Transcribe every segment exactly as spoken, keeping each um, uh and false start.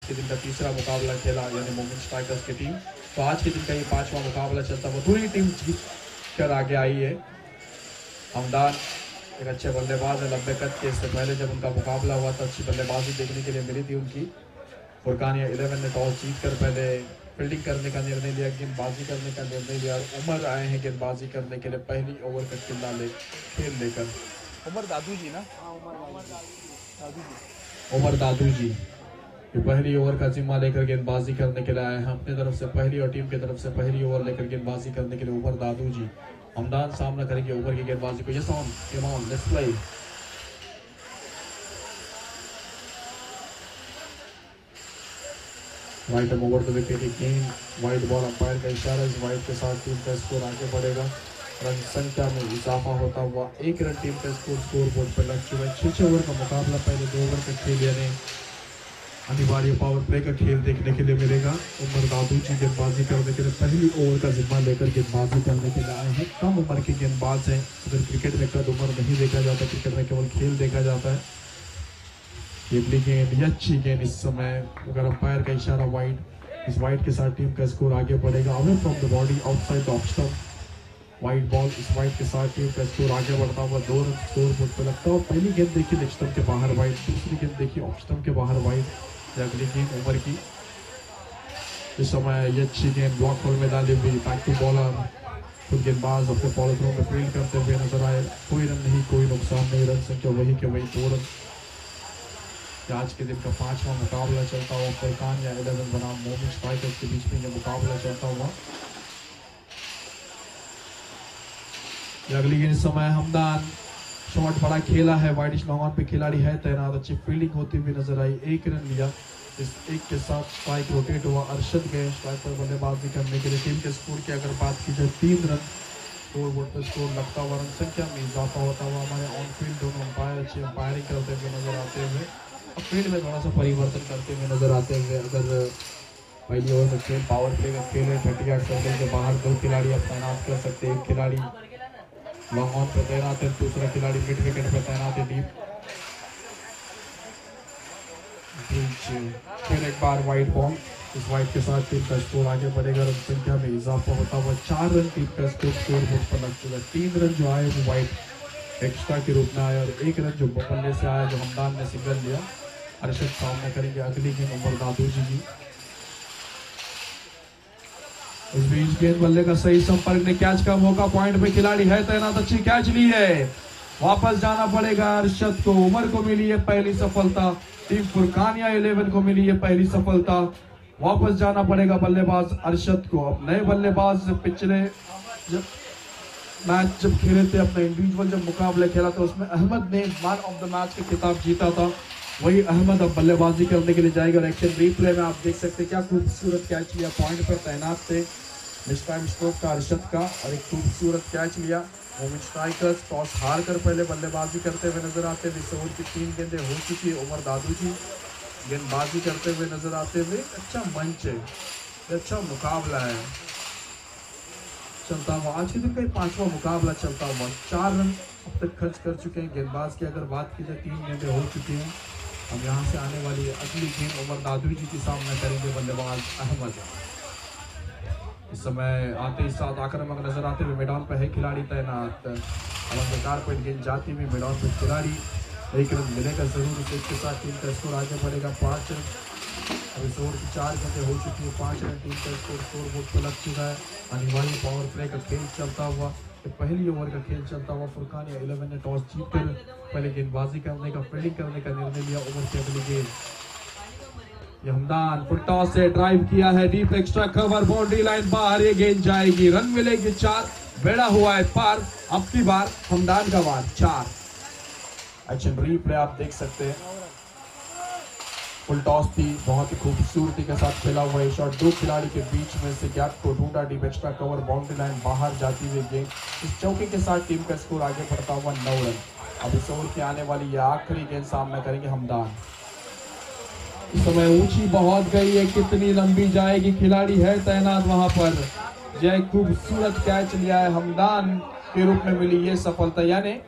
के दिन का तीसरा मुकाबला खेला यानी मोमेंट स्ट्राइकर्स की टीम। तो आज के दिन का ये पांचवा मुकाबला चलता हुआ पूरी टीम जीत कर आगे आई है। हमदान एक अच्छे बल्लेबाज है, लंबे कद के। इससे पहले जब उनका मुकाबला हुआ तो अच्छी बल्लेबाजी देखने के लिए मिली थी उनकी। फुरकानिया इलेवन ने टॉस जीत कर पहले फील्डिंग करने का निर्णय लिया, गेंदबाजी करने का निर्णय लिया और उमर आए हैं गेंदबाजी करने के लिए पहली ओवर का किल्ला ले खेल लेकर। उमर दादू जी ना उमर दादू जी उमर दादू जी ये पहली ओवर का जिम्मा लेकर गेंदबाजी करने के लिए आए हैं अपनी तरफ से पहली और टीम की तरफ से पहली ओवर लेकर गेंदबाजी करने के लिए उमर दादू जी। हमदान सामना करेंगे ओवर की गेंदबाजी को। Yes on come on let's play. Right over the wicket again, wide ball umpire का इशारा, इस वाइड के साथ टीम का स्कोर आगे बढ़ेगा। रन संख्या में इजाफा होता हुआ एक रन टीम का स्कोर स्कोर बोर्ड पर लग चुका है। छह छह ओवर का मुकाबला, पहले दो ओवर का खेल यानी अनिवार्य पावर प्ले का खेल देखने के लिए मिलेगा। उमर दादू जी गेंदबाजी करने के लिए पहली ओवर का जिम्मा लेकर गेंदबाजी करने के लिए आए हैं। कम उम्र के गेंदबाज हैं, अगर क्रिकेट में कद उम्र नहीं देखा जाता, क्रिकेट में केवल खेल देखा जाता है। केवली गेंद, ये अच्छी गेंद इस समय, अगर अंपायर का इशारा वाइड, इस वाइड के साथ टीम का स्कोर आगे बढ़ेगा। Away from the body outside the off stump, wide ball, इस वाइड के साथ टीम का स्कोर आगे बढ़ता हुआ दो रन स्कोर बोर्ड पर लगता है। पहली गेंद देखिए लेग स्टंप के बाहर वाइड, दूसरी गेंद देखिए ऑफ स्टंप के बाहर वाइड। अगली गेंद उमर की, इस समय ये अच्छी गेंद ब्लॉक होल में डाली हुई, बैक टू बॉलर, खुद गेंदबाज अपने बॉलर थ्रो में फील्ड करते हुए नजर आए। कोई रन नहीं, कोई नुकसान नहीं, रन संख्या वही के वही दो रन। आज के दिन का पांचवा मुकाबला चलता हुआ फुरकानिया इलेवन बनाम मोमेंट स्ट्राइकर्स के बीच में यह मुकाबला चलता हुआ। अगली गेंद समय हमदान, शॉट बड़ा खेला है, वाइडिश लॉन्ग ऑन पे खिलाड़ी है तैनात, अच्छी फील्डिंग होती हुई नजर आई। एक रन लिया, इस एक के साथ स्ट्राइक रोटेट हुआ। अरशद गए स्ट्राइक पर बल्लेबाजी करने के लिए। टीम के स्कोर की अगर बात की जाए तीन रन स्कोर बोर्ड पर स्कोर लगता हुआ, रन संख्या में इजाफा होता हुआ। हमारे ऑन फील्ड दोनों अंपायर अच्छी अंपायरिंग करते हुए नजर आते हुए, अब फील्ड में थोड़ा सा परिवर्तन करते हुए नजर आते हुए। अगर पहली ओवर में खेल पावर प्ले का खेल है, थर्टी आठ सर्कल के बाहर दो खिलाड़ी आप तैनात कर सकते हैं। एक खिलाड़ी लॉन्ग ऑन पे तैनात है, दूसरा खिलाड़ी मिड विकेट पे तैनात है डीप। फिर एक बार वाइड बॉल, इस वाइड के साथ टीम का स्कोर आगे बढ़ेगा। रन संख्या में इजाफा होता हुआ चार रन टीम का स्कोर स्कोर बोर्ड पर लग चुका है। तीन रन जो आए वो वाइड एक्स्ट्रा के रूप में आया और एक रन जो बल्ले से आया, जो हमदान ने सिंगल लिया। अरशद सामना करेंगे अगली गेंद उमर दादू जी की। इस बीच गेंद बल्ले का सही संपर्क ने कैच का मौका, पॉइंट पे खिलाड़ी है तैनात, अच्छी कैच ली है। वापस जाना पड़ेगा अरशद को। उमर को मिली है पहली सफलता, टीम फुरकानिया इलेवन को मिली है पहली सफलता। वापस जाना पड़ेगा बल्लेबाज अरशद को। अब नए बल्लेबाज, पिछले जब मैच जब खेले थे, अपना इंडिविजुअल जब मुकाबले खेला था उसमें अहमद ने मैन ऑफ द मैच का खिताब जीता था, वही अहमद अब बल्लेबाजी करने के लिए जाएगा। और एक्शन रिप्ले में आप देख सकते हैं क्या खूबसूरत कैच लिया, पॉइंट पर तैनात थे मिस टाइम स्ट्रोक का अरशद का और एक खूबसूरत कैच लिया। मोमेंट स्ट्राइकर्स टॉस हार कर पहले बल्लेबाजी करते हुए नजर आते हैं। इस ओवर की तीन गेंदें हो चुकी है। उमर दादू जी गेंदबाजी करते हुए नजर आते हुए। अच्छा मंच है, अच्छा मुकाबला है चलता हुआ। आज के दिन का पांचवा मुकाबला चलता हुआ, चार रन अब तक खर्च कर चुके हैं गेंदबाज की अगर बात की जाए, तीन गेंदें हो चुकी हैं। अब यहाँ से आने वाली अगली गेंद उमर दादू जी की सामना करेंगे बल्लेबाज अहमद। इस समय आते ही साथ आक्रामक नजर आते हुए मैदान पर है खिलाड़ी तैनात। अलंकार पर गेंद जाती हुई मैदान पर खिलाड़ी, एक रन मिलेगा जरूर। इसके साथ टीम का स्कोर आगे बढ़ेगा पाँच रन। अब इस ओवर की चार गेंदें हो चुकी है, पाँच रन टीम का स्कोर स्कोर बोर्ड पर लग चुका है। अनिवार्य पावर प्ले का खेल चलता हुआ, पहली ओवर का खेल चलता हुआ। फुरकानिया इलेवन ने टॉस जीतकर पहले गेंदबाजी करने का, फील्डिंग करने का निर्णय लिया। ओवर की अगली गेंद हमदान फुल टॉस से ड्राइव किया है, deep extra cover, boundary line बाहर, ये गेंद जाएगी, रन मिलेगी चार, बेड़ा हुआ है पार। अब की बार हमदान का वार चार। एक्शन रिप्ले आप देख सकते हैं, फुल टॉस थी, बहुत ही खूबसूरती के साथ खेला हुआ है शॉट। दो खिलाड़ी के बीच में से गैप को ढूंढा, deep extra cover, boundary line बाहर जाती हुई गेंद। इस चौके के साथ टीम का स्कोर आगे बढ़ता हुआ नौ रन। अब इस ओवर की आने वाली यह आखिरी गेंद सामना करेंगे हमदान। इस समय ऊंची बहुत गई है, कितनी लंबी जाएगी, खिलाड़ी है तैनात वहां पर। जय खूबसूरत कैच लिया है हमदान के रूप में मिली ये सफलता, यानी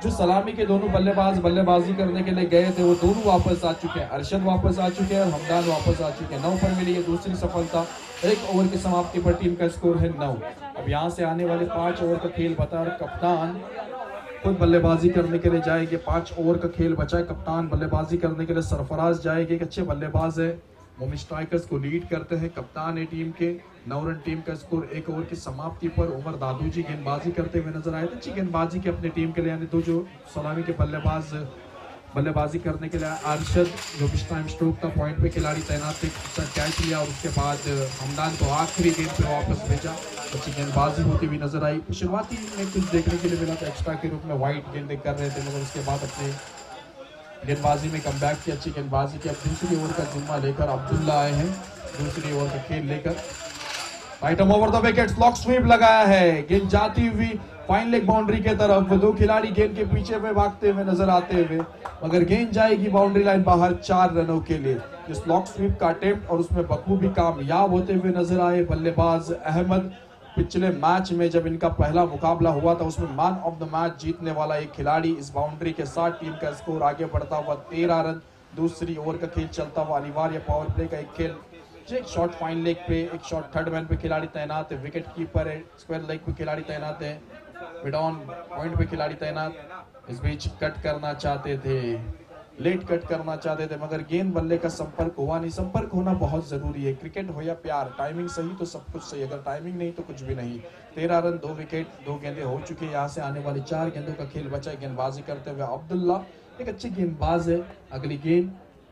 जो सलामी के दोनों बल्लेबाज बल्लेबाजी करने के लिए गए थे वो दोनों वापस आ चुके हैं। अरशद वापस आ चुके हैं और हमदान वापस आ चुके हैं। नौ पर मिली ये दूसरी सफलता। एक ओवर की समाप्ति पर टीम का स्कोर है नौ। अब यहाँ से आने वाले पांच ओवर का खेल बता रहा कप्तान खुद बल्लेबाजी करने के लिए जाएंगे। पांच ओवर का खेल बचा है। कप्तान बल्लेबाजी करने के लिए सरफराज जाएंगे। एक अच्छे बल्लेबाज है, मोमिन स्ट्राइकर्स को लीड करते हैं। कप्तान है टीम के। नौ रन टीम का स्कोर। एक ओवर की समाप्ति पर उमर दादूजी गेंदबाजी करते हुए नजर आए थे। अच्छी गेंदबाजी की अपनी टीम के लिए, यानी दो जो सलामी के बल्लेबाज बल्लेबाजी करने के लिए अरशद जो पिछ टाइम स्ट्रोक का पॉइंट पे खिलाड़ी तैनात थे, कैच लिया और उसके बाद हमदान को आखिरी गेंद पे वापस भेजा। अच्छी गेंदबाजी होती हुई नजर आई। शुरुआती में कुछ देखने के लिए मिला था, एक्स्ट्रा के रूप में वाइट गेंदें कर रहे थे, मगर उसके बाद अपने गेंदबाजी में कमबैक की, अच्छी गेंदबाजी की। अब दूसरी ओवर का जिम्मा लेकर अब्दुल्ला आए हैं, दूसरी ओवर का खेल लेकर। Item over the wicket, slog sweep लगाया है। गेंद जाती हुई फाइन लेग बाउंड्री के तरफ। दो खिलाड़ी गेंद के पीछे में भागते हुए नजर आते हुए, मगर गेंद जाएगी बाउंड्री लाइन बाहर चार रनों के लिए। जो स्लॉक स्वीप का अटेम्प्ट और उसमें बखूबी कामयाब होते हुए नजर आए बल्लेबाज अहमद। पिछले मैच में जब इनका पहला मुकाबला हुआ था उसमें मैन ऑफ द मैच जीतने वाला एक खिलाड़ी। इस बाउंड्री के साथ टीम का स्कोर आगे बढ़ता हुआ तेरह रन। दूसरी ओवर का खेल चलता हुआ अनिवार्य पावर प्ले का एक खेल। एक शॉट फाइन लेग पे, एक शॉट थर्ड मैन पे खिलाड़ी तैनात है। विकेट कीपर है, स्क्वायर लेग पे खिलाड़ी तैनात है, मिड ऑन पॉइंट पे खिलाड़ी तैनात। इस बीच कट करना चाहते थे, लेट कट करना चाहते थे, मगर गेंद बल्ले का संपर्क हुआ नहीं। संपर्क होना बहुत जरूरी है, क्रिकेट हो या प्यार। टाइमिंग सही तो सब कुछ सही, अगर टाइमिंग नहीं तो कुछ भी नहीं। तेरह रन, दो विकेट, दो गेंदें हो चुकी है। यहाँ से आने वाली चार गेंदों का खेल बचा है। गेंदबाजी करते हुए अब्दुल्ला एक अच्छी गेंदबाज है। अगली गेंद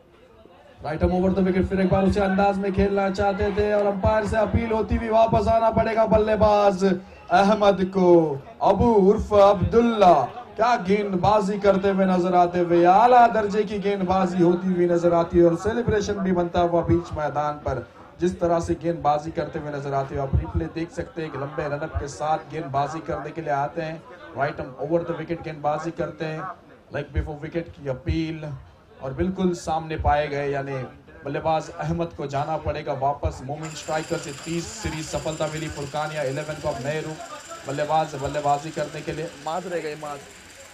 right arm over the wicket, फिर एक बार उसे अंदाज में खेलना चाहते थे और अंपायर से अपील होती हुई वापस आना पड़ेगा बल्लेबाज अहमद को। अबू उर्फ अब्दुल्ला क्या गेंदबाजी करते हुए नजर आते हुए, आला दर्जे की गेंदबाजी होती हुई नजर आती है और सेलिब्रेशन भी बनता हुआ बीच मैदान पर। जिस तरह से गेंदबाजी करते हुए नजर आती है, आप रिप्ले देख सकते हैं। एक लंबे रनअप के साथ गेंदबाजी करने के लिए आते हैं। Right arm over the wicket गेंदबाजी करते हैं। लाइक बिफोर विकेट की अपील और बिल्कुल सामने पाए गए, यानी बल्लेबाज अहमद को जाना पड़ेगा वापस। मोमिन स्ट्राइकर से तीस सीरीज सफलता मिली। फुरकानिया इलेवन को अब नए रूप बल्लेबाज बल्लेबाजी करने के लिए माज रह गए माज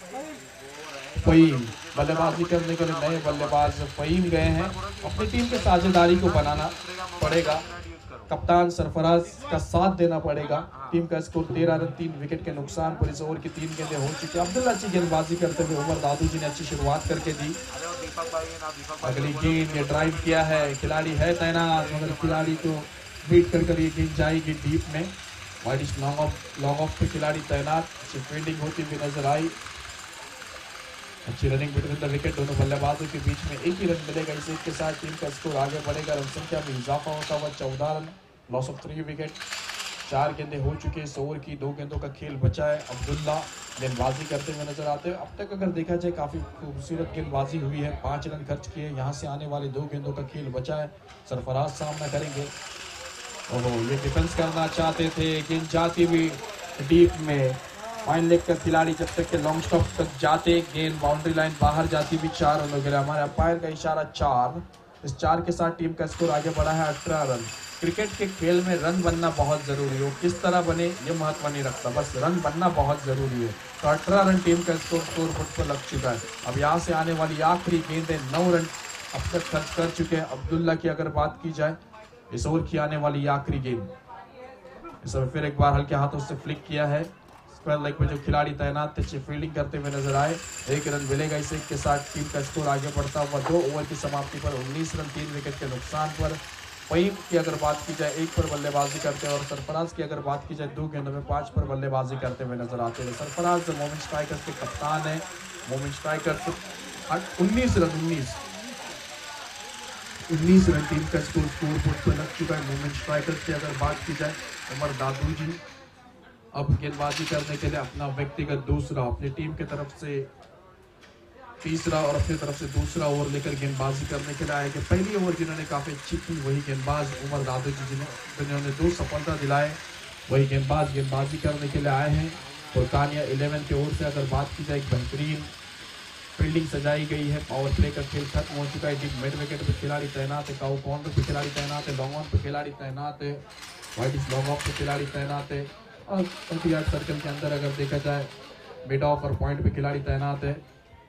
फहीम बल्लेबाजी करने के लिए नए बल्लेबाज फहीम गए हैं। अपनी टीम के साझेदारी को बनाना पड़ेगा, कप्तान सरफराज का साथ देना पड़ेगा। टीम का स्कोर तेरह रन, तीन विकेट के नुकसान पर इस ओवर की तीन गेंदें हो चुकी है। अब्दुल्ला अच्छी गेंदबाजी करते हुए उमर दादूजी ने अच्छी शुरुआत करके दी। अगली गेंद ये ड्राइव किया है, खिलाड़ी है तैनात, मगर खिलाड़ी को बीट कर कर ये गेंद जाएगी डीप में। Wide long off long off पे खिलाड़ी तैनात। अच्छी फील्डिंग होती हुई नजर आई। अच्छी रनिंग बिटवीन द विकेट, दोनों बल्लेबाजों के बीच में एक ही रन मिलेगा। इस एक के साथ टीम का स्कोर आगे बढ़ेगा। रन संख्या में इजाफा होता हुआ चौदह run, loss of three wicket. चार गेंदें हो चुकी है इस ओवर की, दो गेंदों का खेल बचा है। अब्दुल्ला गेंदबाजी करते हुए नजर आते हैं। अब तक अगर देखा जाए काफी खूबसूरत गेंदबाजी हुई है, पांच रन खर्च किए। यहाँ से आने वाले दो गेंदों का खेल बचा है। सरफराज सामना करेंगे। ओहो, ये डिफेंस करना चाहते थे, गेंद जाती हुई डीप में। फाइन लेग का खिलाड़ी जब तक के लॉन्ग स्टॉप तक जाते, गेंद बाउंड्री लाइन बाहर जाती हुई चार रनों के लिए। हमारे अंपायर का इशारा चार। इस चार के साथ टीम का स्कोर आगे बढ़ा है अठारह रन। क्रिकेट के खेल में रन बनना बहुत जरूरी हो, किस तरह बने ये महत्व नहीं रखता, बस रन बनना बहुत जरूरी है। तो अठारह रन टीम का स्कोर स्कोर बोर्ड पर लग चुका है। अब यहाँ से आने वाली आखिरी गेंदें नौ रन अब तक खर्च कर चुके हैं। अब्दुल्ला की अगर बात की जाए, इस ओवर की आने वाली आखिरी गेंद, इस ओवर फिर एक बार हल्के हाथों से फ्लिक किया है। स्क्वायर लेग पे जो खिलाड़ी तैनात थे अच्छी फील्डिंग करते हुए नजर आए। एक रन मिलेगा इस एक के साथ टीम का स्कोर आगे बढ़ता हुआ। दो ओवर की समाप्ति पर उन्नीस रन, तीन विकेट के नुकसान पर। फहीम की अगर बात की जाए एक पर बल्लेबाजी करते हैं और सरफराज की अगर बात की जाए दो गेंदों में पांच पर बल्लेबाजी करते हुए नजर आते हैं। सरफराज मोमिन स्ट्राइकर्स के कप्तान है। मोमिन स्ट्राइकर्स उन्नीस रन उन्नीस उन्नीस रन टीम का स्कोर स्कोर बोर्ड पर लग चुका है। मोमिन स्ट्राइकर्स की अगर बात की जाए उमर दादूजी अब गेंदबाजी करने के लिए अपना व्यक्तिगत दूसरा, अपनी टीम की तरफ से तीसरा और अपनी तरफ से दूसरा ओवर लेकर गेंदबाजी करने के लिए आए कि पहली ओवर जिन्होंने काफी अच्छी की वही गेंदबाज उमर दादूजी जिन्होंने दो सफलता दिलाए, वही गेंदबाज गेंदबाजी करने के लिए आए हैं। फुरकानिया इलेवन की ओर से अगर बात की जाए, एक बेहतरीन फील्डिंग सजाई गई है। पावर प्ले का खेल खत्म हो चुका है। मिड विकेट पे खिलाड़ी तैनात है, काउ कॉर्नर पे खिलाड़ी तैनात है, लॉन्ग ऑन पे खिलाड़ी तैनात है, वाइड लॉन्ग ऑफ पे खिलाड़ी तैनात है। और ट्वेंटी यार्ड सर्कल के अंदर अगर देखा जाए मिड ऑफ और पॉइंट पे खिलाड़ी तैनात है।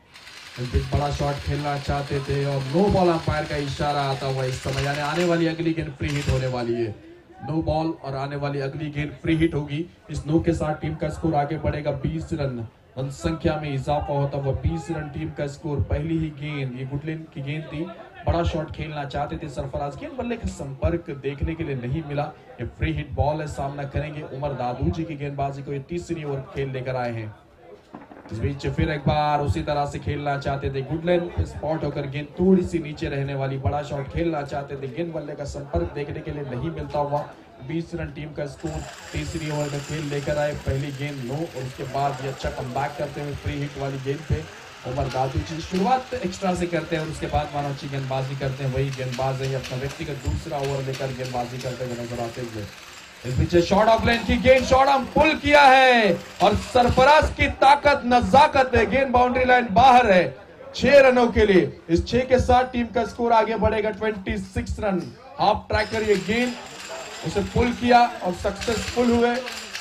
इस बीच बड़ा शॉट खेलना चाहते थे और नो बॉल अंपायर का इशारा आता हुआ इस समय, यानी आने वाली अगली गेंद फ्री हिट होने वाली है। नो बॉल और आने वाली अगली गेंद फ्री हिट होगी। इस नो के साथ टीम का स्कोर आगे बढ़ेगा बीस रन, रन संख्या में इजाफा होता हुआ बीस रन टीम का स्कोर। पहली ही गेंद ये गुडलैंड की गेंद थी, बड़ा शॉट खेलना चाहते थे सरफराज, गेंद बल्ले का संपर्क देखने के लिए नहीं मिला। ये फ्री हिट बॉल है, सामना करेंगे उमर दादूजी की गेंदबाजी को। ये तीसरी ओवर खेल लेकर आए हैं। इस बीच फिर एक बार उसी तरह से खेलना चाहते थे गुडलैंड, स्पॉट होकर गेंद थोड़ी सी नीचे रहने वाली, बड़ा शॉट खेलना चाहते थे, गेंद बल्ले का संपर्क देखने के लिए नहीं मिलता हुआ बीस रन टीम का स्कोर। तीसरी ओवर का खेल लेकर आए, पहली गेंद नो और उसके बाद ये अच्छा कमबैक करते हुए फ्री हिट वाली गेंद पे उमर दादूजी शुरुआत एक्स्ट्रा से करते हैं और उसके बाद मानो अच्छी गेंदबाजी करते हैं। वही गेंदबाज है, अपना व्यक्तिगत दूसरा ओवर लेकर गेंदबाजी करते हुए नजर आते हुए। इस पीछे शॉर्ट ऑफ लेन की गेंद, शॉर्ट हम पुल किया है और सरफराज की ताकत नजाकत है, गेंद बाउंड्री लाइन बाहर है छह रनों के लिए। इस छह के साथ टीम का स्कोर आगे बढ़ेगा छब्बीस रन। हाफ ट्रैकर ये गेंद उसे पुल किया और सक्सेसफुल हुए।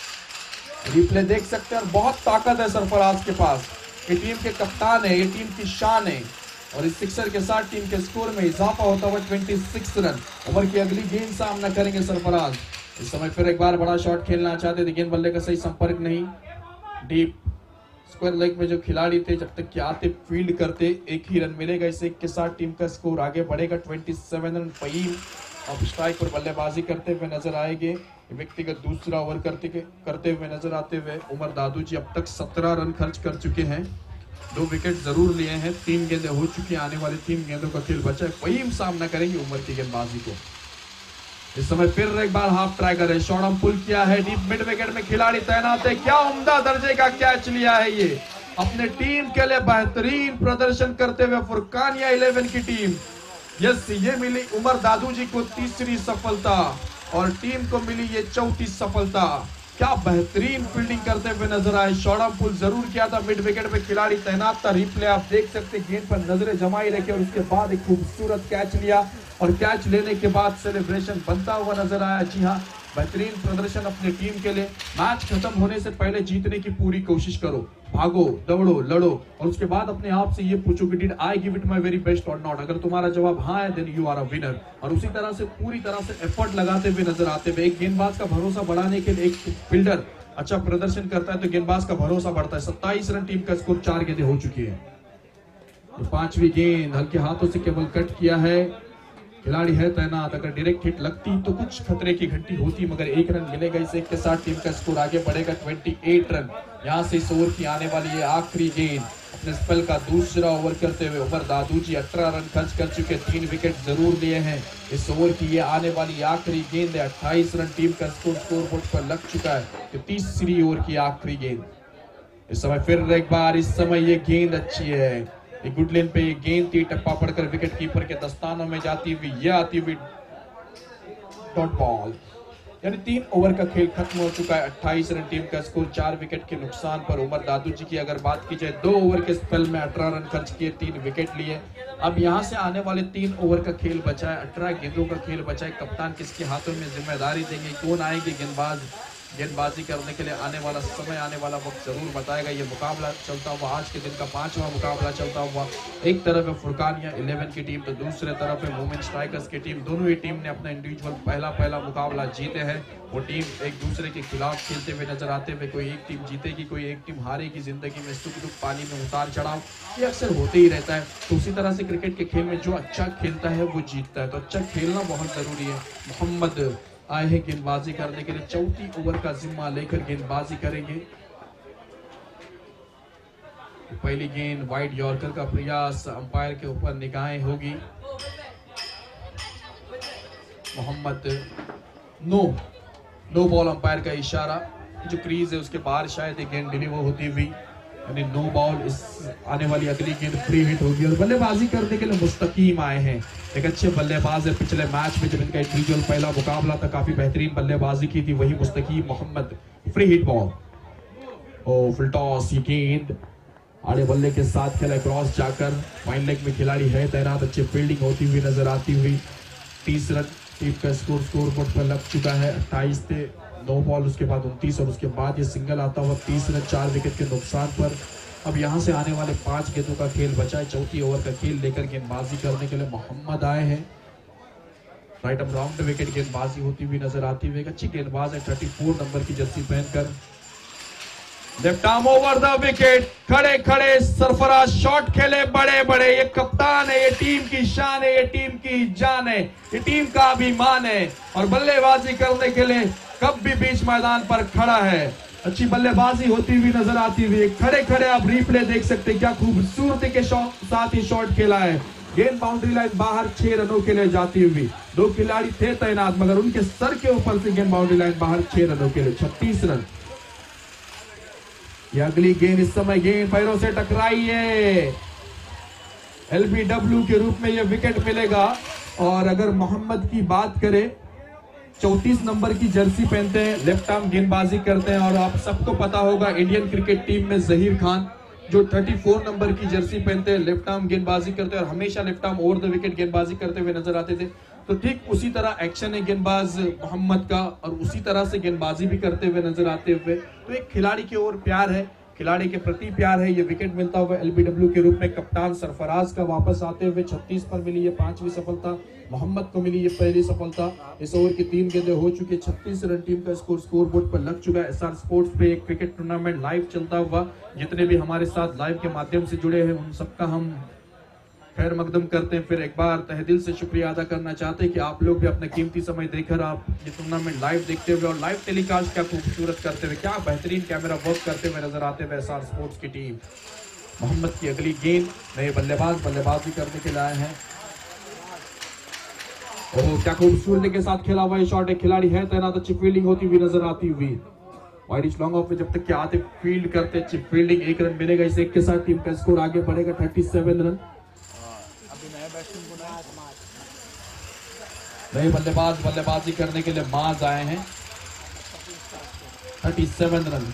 रिप्ले देख सकते हैं और बहुत ताकत है सरफराज के पास। ये टीम के कप्तान है, ये टीम की शान है और इस सिक्सर के साथ टीम के स्कोर में इजाफा होता हुआ छब्बीस रन। ओवर की अगली गेंद सामना करेंगे सरफराज। इस समय फिर एक बार बड़ा शॉट खेलना चाहते थे, गेंद बल्ले का सही संपर्क नहीं। डीप स्क्वायर लेग में जो खिलाड़ी थे जब तक कि आते फील्ड करते एक ही रन मिलेगा। इस एक के साथ टीम का स्कोर आगे बढ़ेगा सत्ताईस रन। फहीम अब स्ट्राइक पर बल्लेबाजी करते हुए नजर आएंगे। व्यक्तिगत दूसरा ओवर करते करते हुए नजर आते हुए उमर दादूजी अब तक सत्रह रन खर्च कर चुके हैं, दो विकेट जरूर लिए हैं, तीन गेंदें हो चुकी हैं, आने वाली तीन गेंदों का खेल बचा है। फहीम सामना करेंगे उमर की गेंदबाजी को। इस समय फिर एक बार हाफ ट्रैकर है, शॉर्ट हम पुल किया है, डीप मिड विकेट में खिलाड़ी तैनात है। क्या उम्दा दर्जे का कैच लिया है ये, अपने टीम के लिए बेहतरीन प्रदर्शन करते हुए फुरकानिया इलेवन की टीम। यस, ये मिली उमर दादूजी को तीसरी सफलता और टीम को मिली ये चौथी सफलता। क्या बेहतरीन फील्डिंग करते हुए नजर आए। शॉर्ट पुल जरूर किया था, मिड विकेट पे खिलाड़ी तैनात था। रिप्ले आप देख सकते, गेंद पर नजरें जमाई रखी और उसके बाद एक खूबसूरत कैच लिया और कैच लेने के बाद सेलिब्रेशन बनता हुआ नजर आया। जी हाँ, बेहतरीन प्रदर्शन अपनी टीम के लिए। मैच खत्म होने से पहले जीतने की पूरी कोशिश करो, भागो, दौड़ो, लड़ो और उसके बाद अपने आप से ये पूछो कि did I give it my very best और नॉट। अगर तुम्हारा जवाब हाँ है then you are a winner. और उसी तरह से पूरी तरह से एफर्ट लगाते हुए नजर आते हुए, एक गेंदबाज का भरोसा बढ़ाने के लिए एक फील्डर अच्छा प्रदर्शन करता है तो गेंदबाज का भरोसा बढ़ता है। सत्ताईस रन टीम का स्कोर, चार गेंदें हो चुकी है। पांचवी गेंद हल्के हाथों से केवल कट किया है, खिलाड़ी है तैनात। अगर डायरेक्ट हिट लगती तो कुछ खतरे की घंटी होती, मगर एक रन मिलेगा। इस एक के साथ टीम का स्कोर आगे बढ़ेगा अट्ठाईस रन। यहां से इस ओवर की आने वाली है आखिरी गेंद। अपने स्पेल का दूसरा ओवर करते हुए उमर दादूजी अठारह रन खर्च कर चुके, तीन विकेट जरूर लिए हैं। इस ओवर की ये आने वाली आखिरी गेंद है, अट्ठाईस रन टीम का स्कोर स्कोर बोर्ड पर लग चुका है। तो तीसरी ओवर की आखिरी गेंद। इस समय फिर एक बार, इस समय ये गेंद अच्छी है, गुडलैंड पे ये गेंद थी, टप्पा पड़कर विकेट कीपर के दस्तानों में जाती हुई ये आती हुई डॉट बॉल। यानी तीन ओवर का खेल खत्म हो चुका है। अट्ठाईस रन टीम का स्कोर, चार विकेट के नुकसान पर। उमर दादूजी की अगर बात की जाए, दो ओवर के स्पेल में अठारह रन खर्च किए, तीन विकेट लिए। अब यहां से आने वाले तीन ओवर का खेल बचा है, अठारह गेंदों का खेल बचा है। कप्तान किसके हाथों में जिम्मेदारी देंगे, कौन आएंगे गेंदबाज गेंदबाजी करने के लिए, आने वाला समय आने वाला वक्त जरूर बताएगा। ये मुकाबला चलता हुआ आज के दिन का पांचवा मुकाबला चलता हुआ, एक तरफ है फुरकानिया इलेवन की टीम तो दूसरे तरफ है वुमेन स्ट्राइकर्स की टीम। दोनों ही टीम ने अपना इंडिविजुअल पहला पहला मुकाबला जीते हैं। वो टीम एक दूसरे के खिलाफ खेलते हुए नजर आते हुए, कोई एक टीम जीतेगी, कोई एक टीम हारेगी। जिंदगी में सुख दुख, पानी में उतार चढ़ाव, ये अक्सर होते ही रहता है। तो उसी तरह से क्रिकेट के खेल में जो अच्छा खेलता है वो जीतता है, तो अच्छा खेलना बहुत जरूरी है। मोहम्मद आए हैं गेंदबाजी करने के लिए, चौथी ओवर का जिम्मा लेकर गेंदबाजी करेंगे। पहली गेंद वाइड यॉर्कर का प्रयास, अंपायर के ऊपर निगाहें होगी। Mohammad no no ball, umpire का इशारा। जो क्रीज है उसके बाहर शायद एक गेंद डिलीवर होती हुई, यानी नो बॉल। इस आने वाली अगली गेंद फ्री हिट होगी और बल्लेबाजी करने के लिए मुस्तकीम आए हैं। एक अच्छे बल्लेबाज है, पिछले मैच में जब इनका इंडिविजुअल पहला मुकाबला था काफी बेहतरीन बल्लेबाजी की थी, वही Mustakeem Mohammad. Free hit ball, oh full toss, ये गेंद आड़े बल्ले के साथ खेला, क्रॉस जाकर फाइन लेग में खिलाड़ी है तैनात। अच्छी फील्डिंग होती हुई नजर आती हुई। तीस रन टीम का स्कोर स्कोर बोर्ड पर लग चुका है। अट्ठाईस से नौ बॉल उसके बाद उनतीस और उसके बाद ये सिंगल आता हुआ तीस रन चार विकेट के नुकसान पर। अब यहाँ से आने वाले पांच गेंदों का खेल बचा है। चौथी ओवर का खेल लेकर गेंदबाजी करने के लिए मोहम्मद आए हैं। राइट अप राउंड विकेट गेंदबाजी होती हुई नजर आती हुई। अच्छी गेंदबाज है चौंतीस नंबर की जर्सी पहनकर। Left arm over the wicket, खड़े खड़े सरफराज शॉट खेले बड़े बड़े। ये कप्तान है, ये टीम की शान है, ये टीम की जान है, ये टीम का अभिमान है और बल्लेबाजी करने के लिए कब भी बीच मैदान पर खड़ा है। अच्छी बल्लेबाजी होती हुई नजर आती हुई। खड़े खड़े आप रिप्ले देख सकते हैं, क्या खूबसूरती के साथ ही शॉट खेला है। गेंद बाउंड्री लाइन बाहर छह रनों के लिए जाती हुई। दो खिलाड़ी थे तैनात मगर उनके सर के ऊपर से गेंद बाउंड्री लाइन बाहर छह रनों के लिए छत्तीस रन। ये अगली गेंद, इस समय गेंद पैरों से टकराई है। एलबीडब्ल्यू के रूप में यह विकेट मिलेगा। और अगर मोहम्मद की बात करें, चौंतीस नंबर की जर्सी पहनते हैं, लेफ्ट आर्म गेंदबाजी करते हैं। और आप सबको पता होगा इंडियन क्रिकेट टीम में जहीर खान जो चौंतीस नंबर की जर्सी पहनते हैं, लेफ्ट आर्म गेंदबाजी करते हैं और हमेशा left arm over the wicket गेंदबाजी करते हुए नजर आते थे। तो ठीक उसी तरह एक्शन है गेंदबाज मोहम्मद का और उसी तरह से गेंदबाजी भी करते हुए नजर आते हुए। तो एक खिलाड़ी की ओर प्यार है, खिलाड़ी के प्रति प्यार है। ये विकेट मिलता हुआ एलबीडब्ल्यू के रूप में कप्तान सरफराज का वापस आते हुए। छत्तीस पर मिली ये पांचवी सफलता, मोहम्मद को मिली ये पहली सफलता। इस ओवर की तीन गेंदें हो चुकी है। छत्तीस रन टीम का स्कोर स्कोर बोर्ड पर लग चुका है। एसआर स्पोर्ट्स पे एक क्रिकेट टूर्नामेंट लाइव चलता हुआ। जितने भी हमारे साथ लाइव के माध्यम से जुड़े हैं उन सबका हम खैर मकदम करते हैं। फिर एक बार तहे दिल से शुक्रिया अदा करना चाहते हैं कि आप लोग भी अपना कीमती समय देकर आप ये टूर्नामेंट लाइव देखते हुए और लाइव टेलीकास्ट क्या खूबसूरत करते हुए, क्या बेहतरीन कैमरा वर्क करते हुए नजर आते हुए एसआर स्पोर्ट्स की टीम। मोहम्मद की अगली गेंद, नए बल्लेबाज बल्लेबाजी करने के लिए आए हैं। ओह क्या खूबसूरती के साथ खेला हुआ ये शॉट है। खिलाड़ी है तैनात, अच्छी फील्डिंग होती हुई नजर आती हुई। वाइडिश लॉन्ग ऑफ में जब तक के आते फील्ड करते, अच्छी फील्डिंग, एक रन मिलेगा। इस एक के साथ टीम का स्कोर आगे बढ़ेगा सैंतीस रन। नए बल्लेबाज बल्लेबाजी करने के लिए माज आए हैं। सैंतीस रन।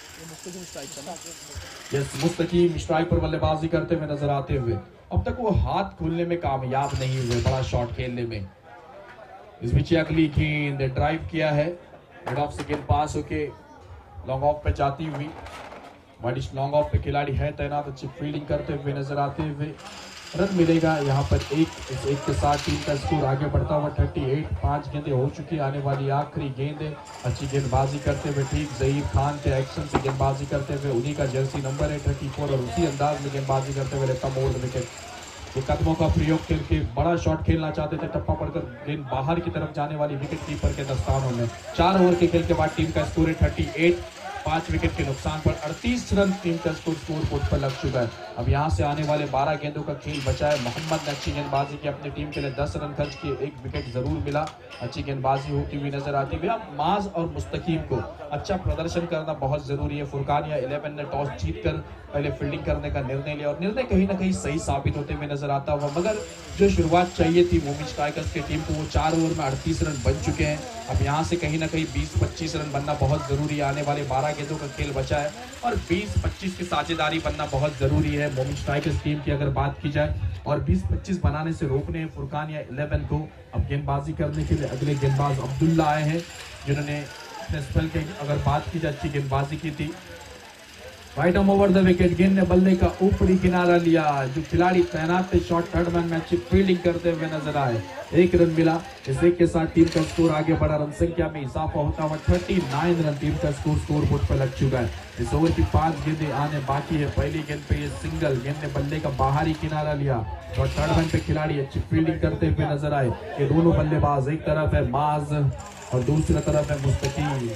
यस, मुस्तकीम स्ट्राइक पर बल्लेबाजी करते हुए नजर आते हुए। अब तक वो हाथ खोलने में कामयाब नहीं हुए बड़ा शॉट खेलने में। इस बीच अगली गेंद ड्राइव किया है, हेड ऑफ से गेंद पास होके लॉन्ग ऑफ पे जाती हुई। वाइडिश लॉन्ग ऑफ पे खिलाड़ी है तैनात, अच्छी फील्डिंग करते हुए नजर आते हुए। रन मिलेगा यहाँ पर एक। इस एक के साथ टीम का स्कोर आगे बढ़ता हुआ अड़तीस। पांच गेंदें हो चुकी, आने वाली आखिरी गेंद है। अच्छी गेंदबाजी करते हुए ठीक जहीर खान के एक्शन से गेंदबाजी करते हुए, उन्हीं का जर्सी नंबर है चौंतीस और उसी अंदाज में गेंदबाजी करते हुए लेफ्ट आर्म ओवर विकेट। ये कदमों का प्रयोग करके बड़ा शॉट खेलना चाहते थे, टप्पा पड़कर गेंद बाहर की तरफ जाने वाली विकेट कीपर के दस्तानों में। चार ओवर के खेल के बाद टीम का स्कोर है अड़तीस। पांच विकेट के नुकसान पर अड़तीस रन टीम का स्कोर स्कोर बोर्ड पर लग चुका है। अब यहां से आने वाले बारह गेंदों का खेल बचा है। मोहम्मद ने अच्छी गेंदबाजी की, अपनी टीम के लिए दस रन खर्च किए, एक विकेट जरूर मिला। अच्छी गेंदबाजी होती हुई नजर आती है। अब माज और मुस्तकीम को अच्छा प्रदर्शन करना बहुत जरूरी है। फुरकान या इलेवन ने टॉस जीतकर पहले फील्डिंग करने का निर्णय लिया और निर्णय कहीं ना कहीं सही साबित होते हुए नजर आता हुआ। मगर जो शुरुआत चाहिए थी मूवी स्ट्राइकर्स की टीम को, वो चार ओवर में अड़तीस रन बन चुके हैं। अब यहाँ से कहीं ना कहीं बीस पच्चीस रन बनना बहुत जरूरी है। आने वाले बारह गेंदों का खेल बचा है और बीस पच्चीस की साझेदारी बनना बहुत जरूरी है मूवी स्ट्राइकर्स टीम की अगर बात की जाए। और बीस पच्चीस बनाने से रोकने हैं फुरकान या इलेवन को। अब गेंदबाजी करने के लिए अगले गेंदबाज अब्दुल्ला आए हैं, जिन्होंने अपने स्पेल के अगर बात की जाए अच्छी गेंदबाजी की थी। Right arm over the wicket, गेंद ने बल्ले का ऊपरी किनारा लिया। जो खिलाड़ी तैनात थे शॉर्ट थर्ड मैन में अच्छी फील्डिंग करते हुए नजर आए, एक रन मिला। इस एक के साथ टीम का स्कोर आगे बढ़ा, रन संख्या में इजाफा होता हुआ उनतालीस रन टीम का स्कोर स्कोर बोर्ड पर लग चुका है। इस ओवर की पांच गेंदें आने बाकी है। पहली गेंद पे ये सिंगल, गेंद ने बल्ले का बाहरी किनारा लिया और थर्ड मैन पे खिलाड़ी अच्छी फील्डिंग करते हुए नजर आए। ये दोनों बल्लेबाज, एक तरफ है माज और दूसरी तरफ है मुस्तकीम।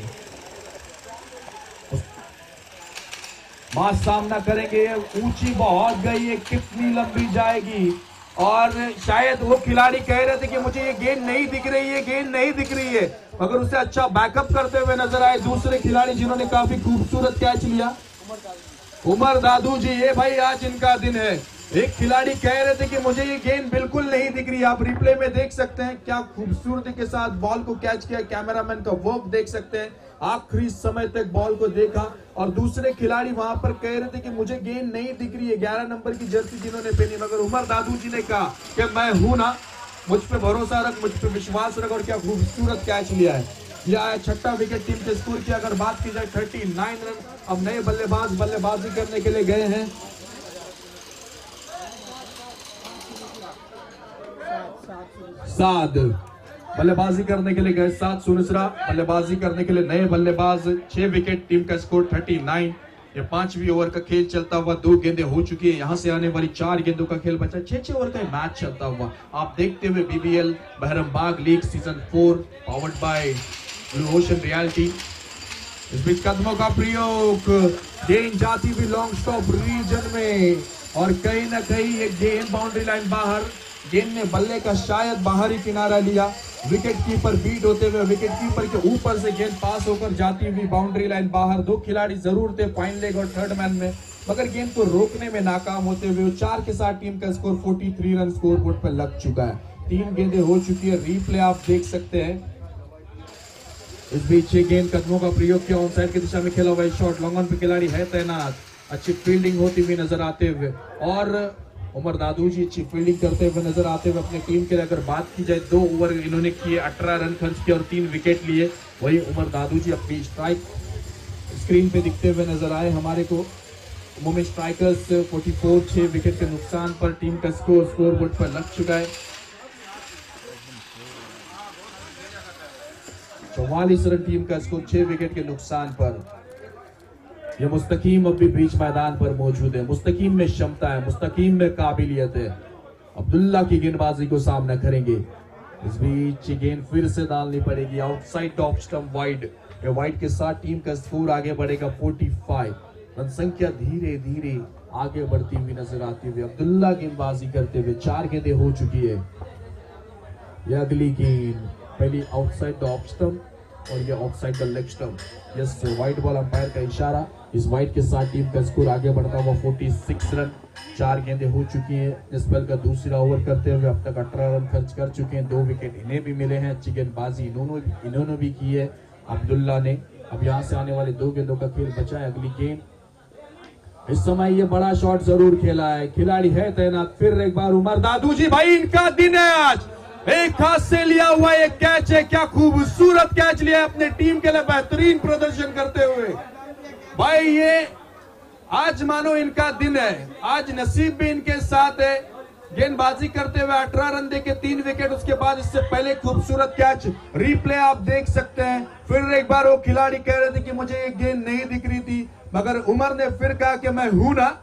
माज सामना करेंगे, ऊंची बहुत गई है, कितनी लंबी जाएगी। और शायद वो खिलाड़ी कह रहे थे कि मुझे ये गेंद नहीं दिख रही है, गेंद नहीं दिख रही है, मगर उसे अच्छा बैकअप करते हुए नजर आए दूसरे खिलाड़ी जिन्होंने काफी खूबसूरत कैच लिया। उमर दादू जी, ये भाई आज इनका दिन है। एक खिलाड़ी कह रहे थे कि मुझे ये गेंद बिल्कुल नहीं दिख रही। आप रिप्ले में देख सकते हैं क्या खूबसूरती के साथ बॉल को कैच किया, कैमरामैन का वर्क देख सकते हैं। आखिरी समय तक बॉल को देखा और दूसरे खिलाड़ी वहां पर कह रहे थे कि मुझे गेंद नहीं दिख रही है, ग्यारह नंबर की जर्सी जिन्होंने पहनी, मगर उमर दादू जी ने कहा कि मैं हूं ना, मुझ पे भरोसा रख, मुझ पे विश्वास रख। और क्या खूबसूरत कैच लिया है। यह है छठा विकेट टीम के स्कोर की अगर बात की जाए थर्टी नाइन रन। अब नए बल्लेबाज बल्लेबाजी करने के लिए गए हैं। साद बल्लेबाजी करने के लिए गए सात सुनसरा बल्लेबाजी करने के लिए नए बल्लेबाज। छह विकेट टीम का स्कोर थर्टी नाइन। ये पांचवी ओवर का खेल चलता हुआ दो गेंदें हो चुकी है। यहाँ से आने वाली चार गेंदों का खेल बचा। छह छह ओवर का मैच चलता हुआ आप देखते हुए BBL Behrambaug league season four powered by blue ocean reality. इस बीच कदमों का प्रयोग, गेंद जाती हुई लॉन्ग स्टॉप रीजन में और कहीं ना कहीं एक गेंद बाउंड्री लाइन बाहर। गेंद ने बल्ले का शायद बाहरी किनारा लिया। विकेट कीपर बीट होते हुए विकेट कीपर के ऊपर से गेंद पास होकर जाती हुई बाउंड्री लाइन बाहर। दो खिलाड़ी जरूर थे फाइन लेग और थर्ड मैन में, मगर गेंद को रोकने में नाकाम होते हुए चार के साथ टीम का स्कोर तैंतालीस रन स्कोर बोर्ड पर लग चुका है। तीन गेंदें हो चुकी है। रीप्ले आप देख सकते हैं। इस बीच गेंद कदमों का प्रयोग किया, ऑन साइड की दिशा में खेला हुआ शॉट। लॉन्ग ऑन पे खिलाड़ी है तैनात, अच्छी फील्डिंग होती हुई नजर आते हुए और उमर दादूजी अच्छी फील्डिंग करते हुए नजर आते हुए अपने टीम के लिए अगर बात की जाए दो ओवर इन्होंने किए, अठारह रन खर्च किए और तीन विकेट लिए। वही उमर दादूजी अपनी स्ट्राइक स्क्रीन पे दिखते हुए नजर आए हमारे को। मोमेंट स्ट्राइकर्स चौवालीस छह विकेट के नुकसान पर टीम का स्कोर स्कोर बोर्ड पर लग चुका है। चौवालीस रन टीम का स्कोर छह विकेट के नुकसान पर। यह मुस्तकीम अब भी बीच मैदान पर मौजूद है। मुस्तकीम में क्षमता है, मुस्तकीम में काबिलियत है। अब्दुल्ला की गेंदबाजी को सामना करेंगे। इस बीच गेंद फिर से डालनी पड़ेगी outside top stump wide. Wide के साथ टीम का स्कोर आगे बढ़ेगा पैंतालीस। रन संख्या धीरे धीरे आगे बढ़ती हुई नजर आती हुई। अब्दुल्ला गेंदबाजी करते हुए चार गेंदें हो चुकी है। यह अगली गेंद पहली आउटसाइड टॉप स्टंप और ये offside the leg stump. Yes, wide ball umpire का इशारा। इस वाइड के साथ टीम का स्कोर आगे बढ़ता हुआ छियालीस रन। चार गेंदें हो चुकी हैं। इस स्पेल का दूसरा ओवर करते हुए अब तक अठारह रन खर्च कर चुके हैं। दो विकेट इन्हें भी मिले हैं। अच्छी गेंदबाजी इन्होंने इन्होंने भी की है अब्दुल्ला ने। अब यहाँ से आने वाले दो गेंदों का खेल बचा है। अगली गेंद, इस समय ये बड़ा शॉट जरूर खेला है, खिलाड़ी है तैनात। फिर एक बार उमर दादूजी, भाई इनका दिन है आज। एक हाथ से लिया हुआ एक कैच है, क्या खूबसूरत कैच लिया है अपने टीम के लिए बेहतरीन प्रदर्शन करते हुए। भाई ये आज मानो इनका दिन है, आज नसीब भी इनके साथ है। गेंदबाजी करते हुए अठारह रन देके तीन विकेट, उसके बाद इससे पहले खूबसूरत कैच। रिप्ले आप देख सकते हैं। फिर एक बार वो खिलाड़ी कह रहे थे कि मुझे ये गेंद नहीं दिख रही थी, मगर उमर ने फिर कहा कि मैं हूं ना।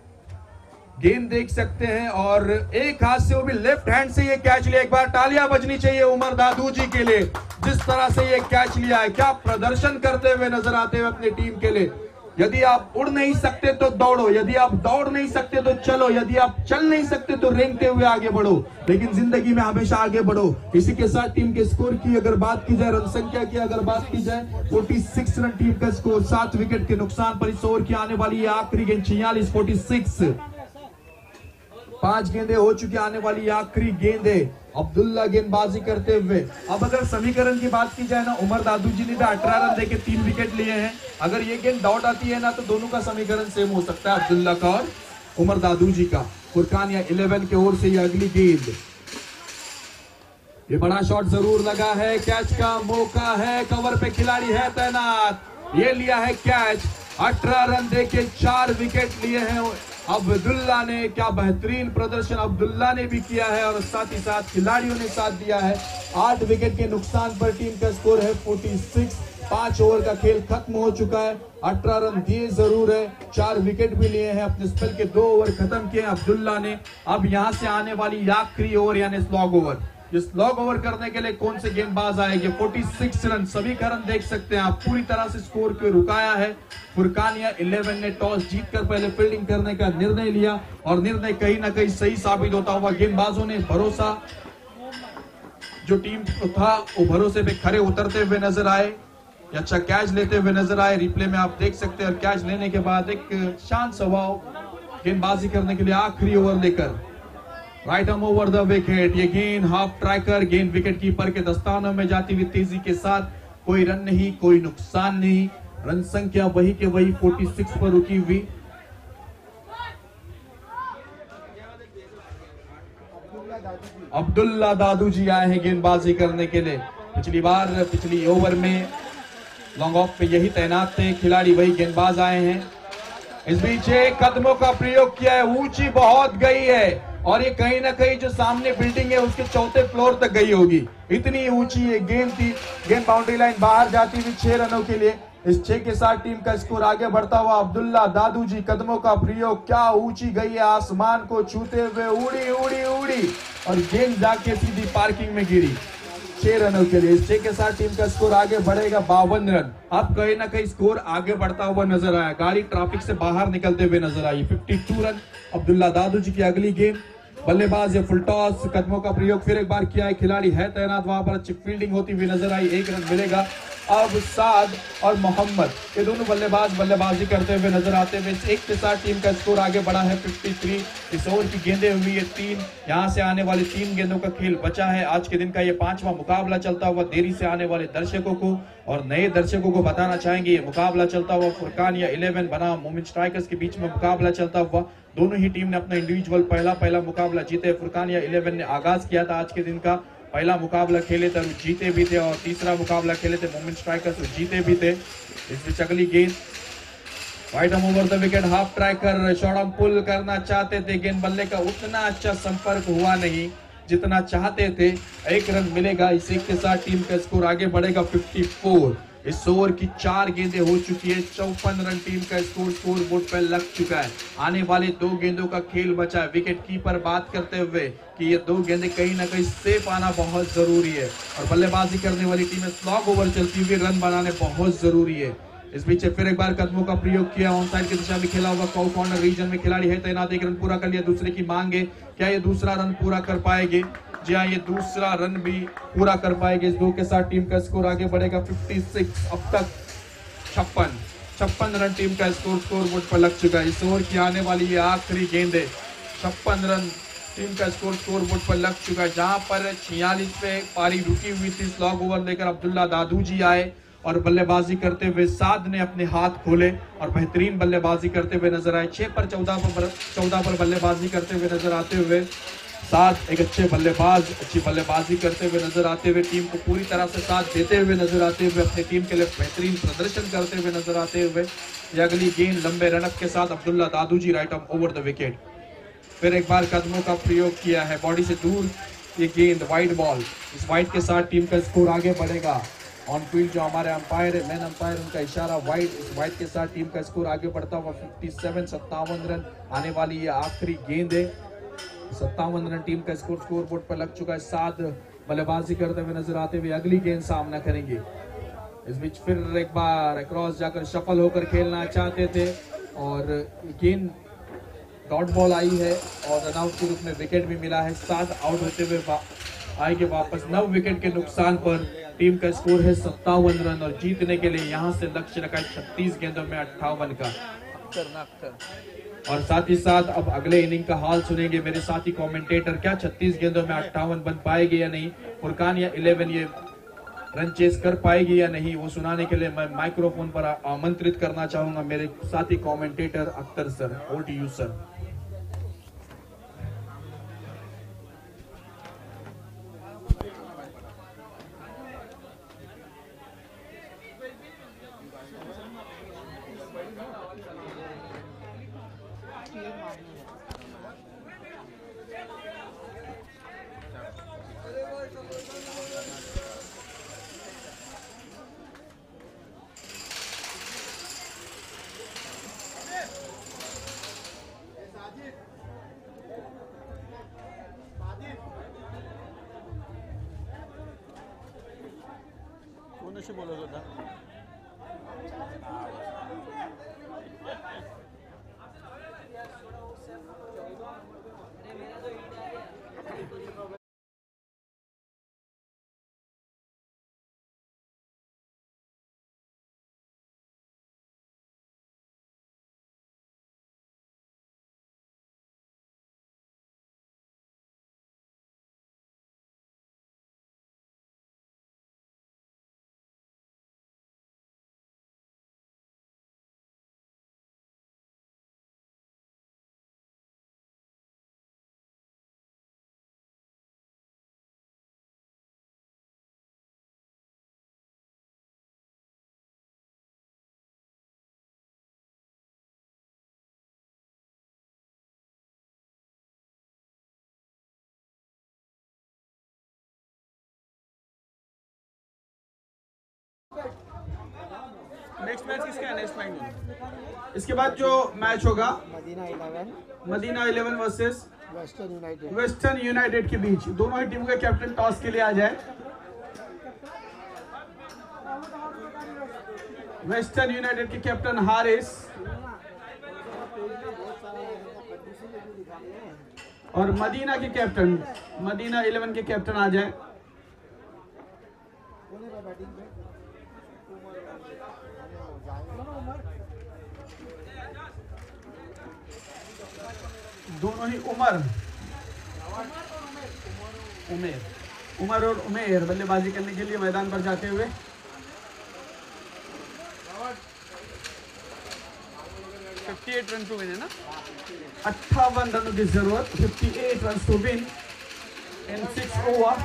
गेंद देख सकते हैं और एक हाथ से वो भी लेफ्ट हैंड से ये कैच लिया। एक बार तालियां बजनी चाहिए उमर दादूजी के लिए, जिस तरह से ये कैच लिया है। क्या प्रदर्शन करते हुए नजर आते हुए अपनी टीम के लिए। यदि आप उड़ नहीं सकते तो दौड़ो, यदि आप दौड़ नहीं सकते तो चलो, यदि आप चल नहीं सकते तो रेंगते हुए आगे बढ़ो, लेकिन जिंदगी में हमेशा आगे बढ़ो। इसी के साथ टीम के स्कोर की अगर बात की जाए, रन संख्या की अगर बात की जाए, छियालीस रन टीम का स्कोर, सात विकेट के नुकसान पर इस ओवर की आने वाली आखिरी गेंद छियालीस छियालीस। पांच गेंदें हो चुकी, आने वाली आखिरी गेंदे अब्दुल्ला गेंदबाजी करते हुए। अब अगर समीकरण की बात की जाए ना, उमर दादूजी ने भी अठारह रन देके तीन विकेट लिए हैं। अगर ये गेंद डॉट आती है ना तो दोनों का समीकरण सेम हो सकता है, अब्दुल्ला का और उमर दादूजी का। फुरकान या इलेवन की ओर से ये अगली गेंद, ये बड़ा शॉट जरूर लगा है, कैच का मौका है, कवर पे खिलाड़ी है तैनात, ये लिया है कैच। अठारह रन देके चार विकेट लिए हैं अब्दुल्ला ने। क्या बेहतरीन प्रदर्शन अब्दुल्ला ने भी किया है और साथ ही साथ खिलाड़ियों ने साथ दिया है। आठ विकेट के नुकसान पर टीम का स्कोर है छियालीस। पांच ओवर का खेल खत्म हो चुका है। अठारह रन दिए जरूर है, चार विकेट भी लिए हैं। अपने स्पेल के दो ओवर खत्म किए अब्दुल्ला ने। अब यहां से आने वाली आखिरी ओवर यानी स्लॉग ओवर, इस लॉग ओवर करने के लिए कौन से गेंदबाज आएंगे। छियालीस रन, सभी का रन देख सकते हैं आप, पूरी तरह से स्कोर को रुकाया है। फुरकानिया इलेवन ने टॉस जीतकर पहले फील्डिंग करने का निर्णय लिया और निर्णय कहीं ना कहीं सही साबित होता हुआ गेंदबाजों ने भरोसा जो टीम को था वो भरोसे पे खरे उतरते हुए नजर आए, अच्छा कैच लेते हुए नजर आए। रिप्ले में आप देख सकते हैं और कैच लेने के बाद एक शांत स्वभाव गेंदबाजी करने के लिए आखिरी ओवर लेकर right arm over the wicket. ये गेंद हाफ ट्रैकर, गेंद विकेट कीपर के दस्तानों में जाती हुई तेजी के साथ, कोई रन नहीं, कोई नुकसान नहीं। रन संख्या वही के वही छियालीस पर रुकी हुई। अब्दुल्ला दादूजी आए हैं गेंदबाजी करने के लिए। पिछली बार पिछली ओवर में लॉन्ग ऑफ पे यही तैनात थे खिलाड़ी, वही गेंदबाज आए हैं। इस बीच कदमों का प्रयोग किया है, ऊंची बहुत गई है और ये कहीं ना कहीं जो सामने बिल्डिंग है उसके चौथे फ्लोर तक गई होगी, इतनी ऊंची ये गेंद थी। गेंद बाउंड्री लाइन बाहर जाती हुई छह रनों के लिए। इस छह के साथ टीम का स्कोर आगे बढ़ता हुआ अब्दुल्ला दादू जी, कदमों का प्रयोग, क्या ऊंची गई है, आसमान को छूते हुए उड़ी उड़ी उड़ी और गेंद जाके सीधी पार्किंग में गिरी। छह रनों के लिए इस छह के साथ टीम का स्कोर आगे बढ़ेगा बावन रन। अब कहीं ना कहीं स्कोर आगे बढ़ता हुआ नजर आया, गाड़ी ट्रैफिक से बाहर निकलते हुए नजर आई। बावन रन अब्दुल्ला दादू जी की अगली गेंद। बल्लेबाज फुल टॉस, कदमों का प्रयोग फिर एक बार किया है, खिलाड़ी है तैनात वहां पर, अच्छी फील्डिंग होती हुई नजर आई, एक रन मिलेगा। अब साद और मोहम्मद ये दोनों बल्लेबाज बल्लेबाजी करते हुए नजर आते हुए एक के साथ टीम का स्कोर आगे बढ़ा है तिरेपन। इस ओवर की गेंदें हुई है तीन, यहां से आने वाली तीन गेंदों का खेल बचा है। आज के दिन का ये पांचवा मुकाबला चलता हुआ देरी से आने वाले दर्शकों को और नए दर्शकों को बताना चाहेंगे, ये मुकाबला चलता हुआ फुरकान या इलेवन बनाम मोमिन स्ट्राइकर्स के बीच में मुकाबला चलता हुआ। दोनों ही टीम ने अपना इंडिविजुअल पहला पहला मुकाबला जीते। फुरकान या इलेवन ने आगाज किया था आज के दिन का, पहला मुकाबला खेले थे जीते भी थे, और तीसरा मुकाबला खेले थे मोमिन स्ट्राइकर्स जीते भी थे। इस बीच अगली गेंद wide arm over the wicket, half tracker short on pull करना चाहते थे, गेंद बल्ले का उतना अच्छा संपर्क हुआ नहीं जितना चाहते थे, एक रन मिलेगा। इस एक के साथ टीम का स्कोर आगे बढ़ेगा चौवन। इस ओवर की चार गेंदें हो चुकी है, चौपन रन टीम का स्कोर स्कोर बोर्ड पर लग चुका है। आने वाले दो गेंदों का खेल बचा है। विकेट कीपर बात करते हुए कि ये दो गेंदें कहीं ना कहीं सेफ आना बहुत जरूरी है और बल्लेबाजी करने वाली टीमें स्लॉग ओवर चलती हुई रन बनाने बहुत जरूरी है। इस बीच फिर एक बार कदमों का प्रयोग किया, ऑन साइड की दिशा में खेला हुआ, कॉ कॉर्नर रीजन में खिलाड़ी है तैनात, एक रन पूरा कर लिया, दूसरे की मांगे, क्या ये दूसरा रन पूरा कर पाएंगे? जी हाँ, ये दूसरा रन भी पूरा कर पाएंगे। इस दो के साथ टीम का स्कोर आगे बढ़ेगा छप्पन। अब तक छप्पन छप्पन रन टीम का स्कोर स्कोर बोर्ड पर लग चुका है। इस ओवर की आने वाली ये आखिरी गेंद है, छप्पन रन टीम का स्कोर स्कोर बोर्ड पर लग चुका है। जहां पर छियालीस पे पारी रुकी हुई थी, स्लॉग ओवर लेकर अब्दुल्ला दादू जी आए और बल्लेबाजी करते हुए साद ने अपने हाथ खोले और बेहतरीन बल्लेबाजी करते हुए नजर आए। छह पर चौदह पर चौदह पर बल्लेबाजी करते हुए नजर आते हुए साद एक अच्छे बल्लेबाज, अच्छी बल्लेबाजी करते हुए नजर आते हुए, टीम को पूरी तरह से साथ देते हुए नजर आते हुए, अपनी टीम के लिए बेहतरीन प्रदर्शन करते हुए नजर आते हुए। ये अगली गेंद लंबे रनअप के साथ Abdullah Dadu ji right off over the wicket. फिर एक बार कदमों का प्रयोग किया है, बॉडी से दूर ये गेंद, वाइड बॉल। इस वाइड के साथ टीम का स्कोर आगे बढ़ेगा। ऑन फील्ड जो हमारे अंपायर है, मेन अंपायर, उनका इशारा वाइड। इस वाइड के साथ टीम का स्कोर आगे बढ़ता हुआ सत्तावन सत्तावन रन। आने वाली ये आखिरी गेंद है, सत्तावन रन टीम का स्कोर स्कोर बोर्ड पर लग चुका है। सात बल्लेबाजी करते हुए नजर आते हुए अगली गेंद सामना करेंगे। इस बीच फिर एक बार क्रॉस जाकर सफल होकर खेलना चाहते थे और गेंद डॉट बॉल आई है और रनआउट के रूप में विकेट भी मिला है। सात आउट होते हुए वा, आएंगे वापस। नौ विकेट के नुकसान पर टीम का स्कोर है सत्तावन रन और जीतने के लिए यहां से लक्ष्य रखा है छत्तीस गेंदों में अट्ठावन का। और साथ ही साथ अब अगले इनिंग का हाल सुनेंगे मेरे साथी कमेंटेटर, क्या छत्तीस गेंदों में अट्ठावन बन पाएगी या नहीं, फुरकान या इलेवन ये रन चेस कर पाएगी या नहीं, वो सुनाने के लिए मैं माइक्रोफोन पर आमंत्रित करना चाहूंगा मेरे साथी commentator Akhtar sir. Over to you sir. कोणाशी बोलत होता? नेक्स्ट मैच किसका है? नेक्स्ट मैच इसके बाद जो मैच होगा Madina eleven Madina eleven versus western united. Western united के बीच। दोनों ही टीम के कैप्टन टॉस के लिए आ जाए। वेस्टर्न यूनाइटेड के कैप्टन हारिस और मदीना के कैप्टन मदीना इलेवन के कैप्टन आ जाए। दोनों ही उमर उमेर उमर और उमेर बल्लेबाजी करने के लिए मैदान पर जाते हुए। अट्ठावन रन टू विन है ना? अट्ठावन रनों की जरूरत। अट्ठावन run to win in six over.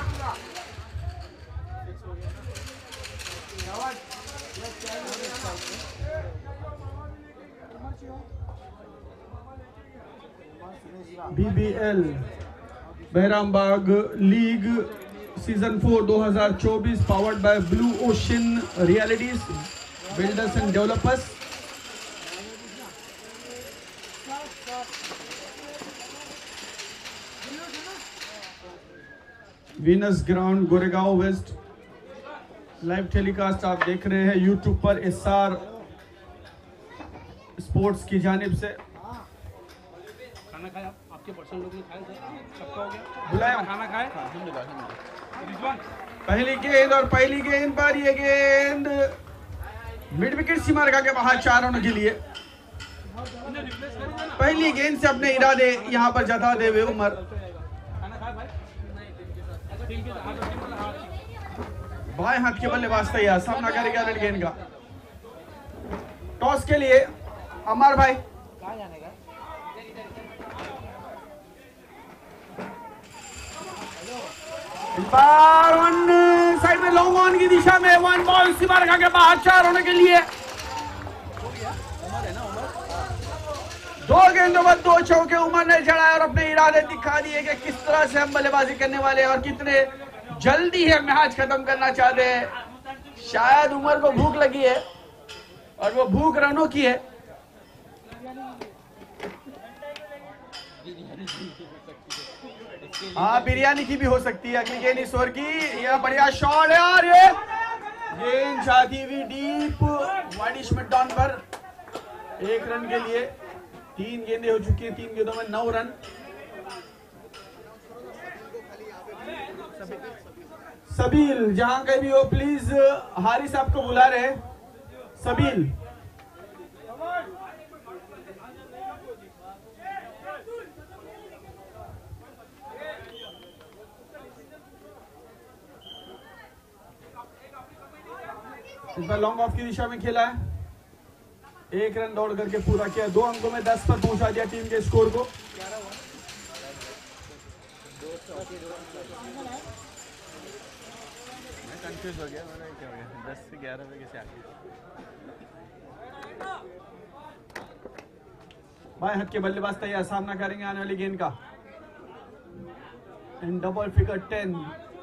BBL Behrambaug league season four दो हज़ार चौबीस powered by blue ocean realities builders and developers. Venus ground Goregaon west. Live telecast आप देख रहे हैं यूट्यूब पर एसआर स्पोर्ट्स की जानिब से। खाना खाया आपके पर्सनल लोग ने खाया सबका हो गया? बुलाया खाना खाया। पहली गेंद और पहली गेंद पर ये गेंद मिड विकेट सीमा रेखा के बाहर चार रनों के लिए। पहली गेंद से अपने इरादे यहां पर जताते हुए उमर बाएं हाथ के बल्लेबाज तैयार, सामना करेगा रेड गेंद का। टॉस के लिए अमर भाई बार वन साइड में लॉन्ग ऑन की दिशा में वन बॉल सीमा रेखा के बाहर चार होने के लिए। दो गेंदों पर दो चौके उमर ने जड़ाए और अपने इरादे दिखा दिए कि किस तरह से हम बल्लेबाजी करने वाले हैं और कितने जल्दी है मैच खत्म करना चाहते हैं। शायद उमर को भूख लगी है और वो भूख रनों की है। हाँ बिरयानी की भी हो सकती है। अगली गेंद इस ओवर की, यह बढ़िया शॉट है और ये गेंद जाती हुई डीप वाइडिश मिडऑन पर एक रन के लिए। तीन गेंदें हो चुकी है, तीन गेंदों में नौ रन। सबील जहां कहीं भी हो प्लीज हारिस आपको बुला रहे हैं। सबील इस बार लॉन्ग ऑफ की दिशा में खेला है। एक रन दौड़ करके पूरा किया। दो अंकों में दस पर पहुंचा दिया टीम के स्कोर को। मैं कंफ्यूज हो गया, मैंने क्या हो गया दस से ग्यारह में कैसे आ गया? बाएं हाथ के बल्लेबाज तैयार, सामना करेंगे आने वाली गेंद का। इन डबल फिगर टेन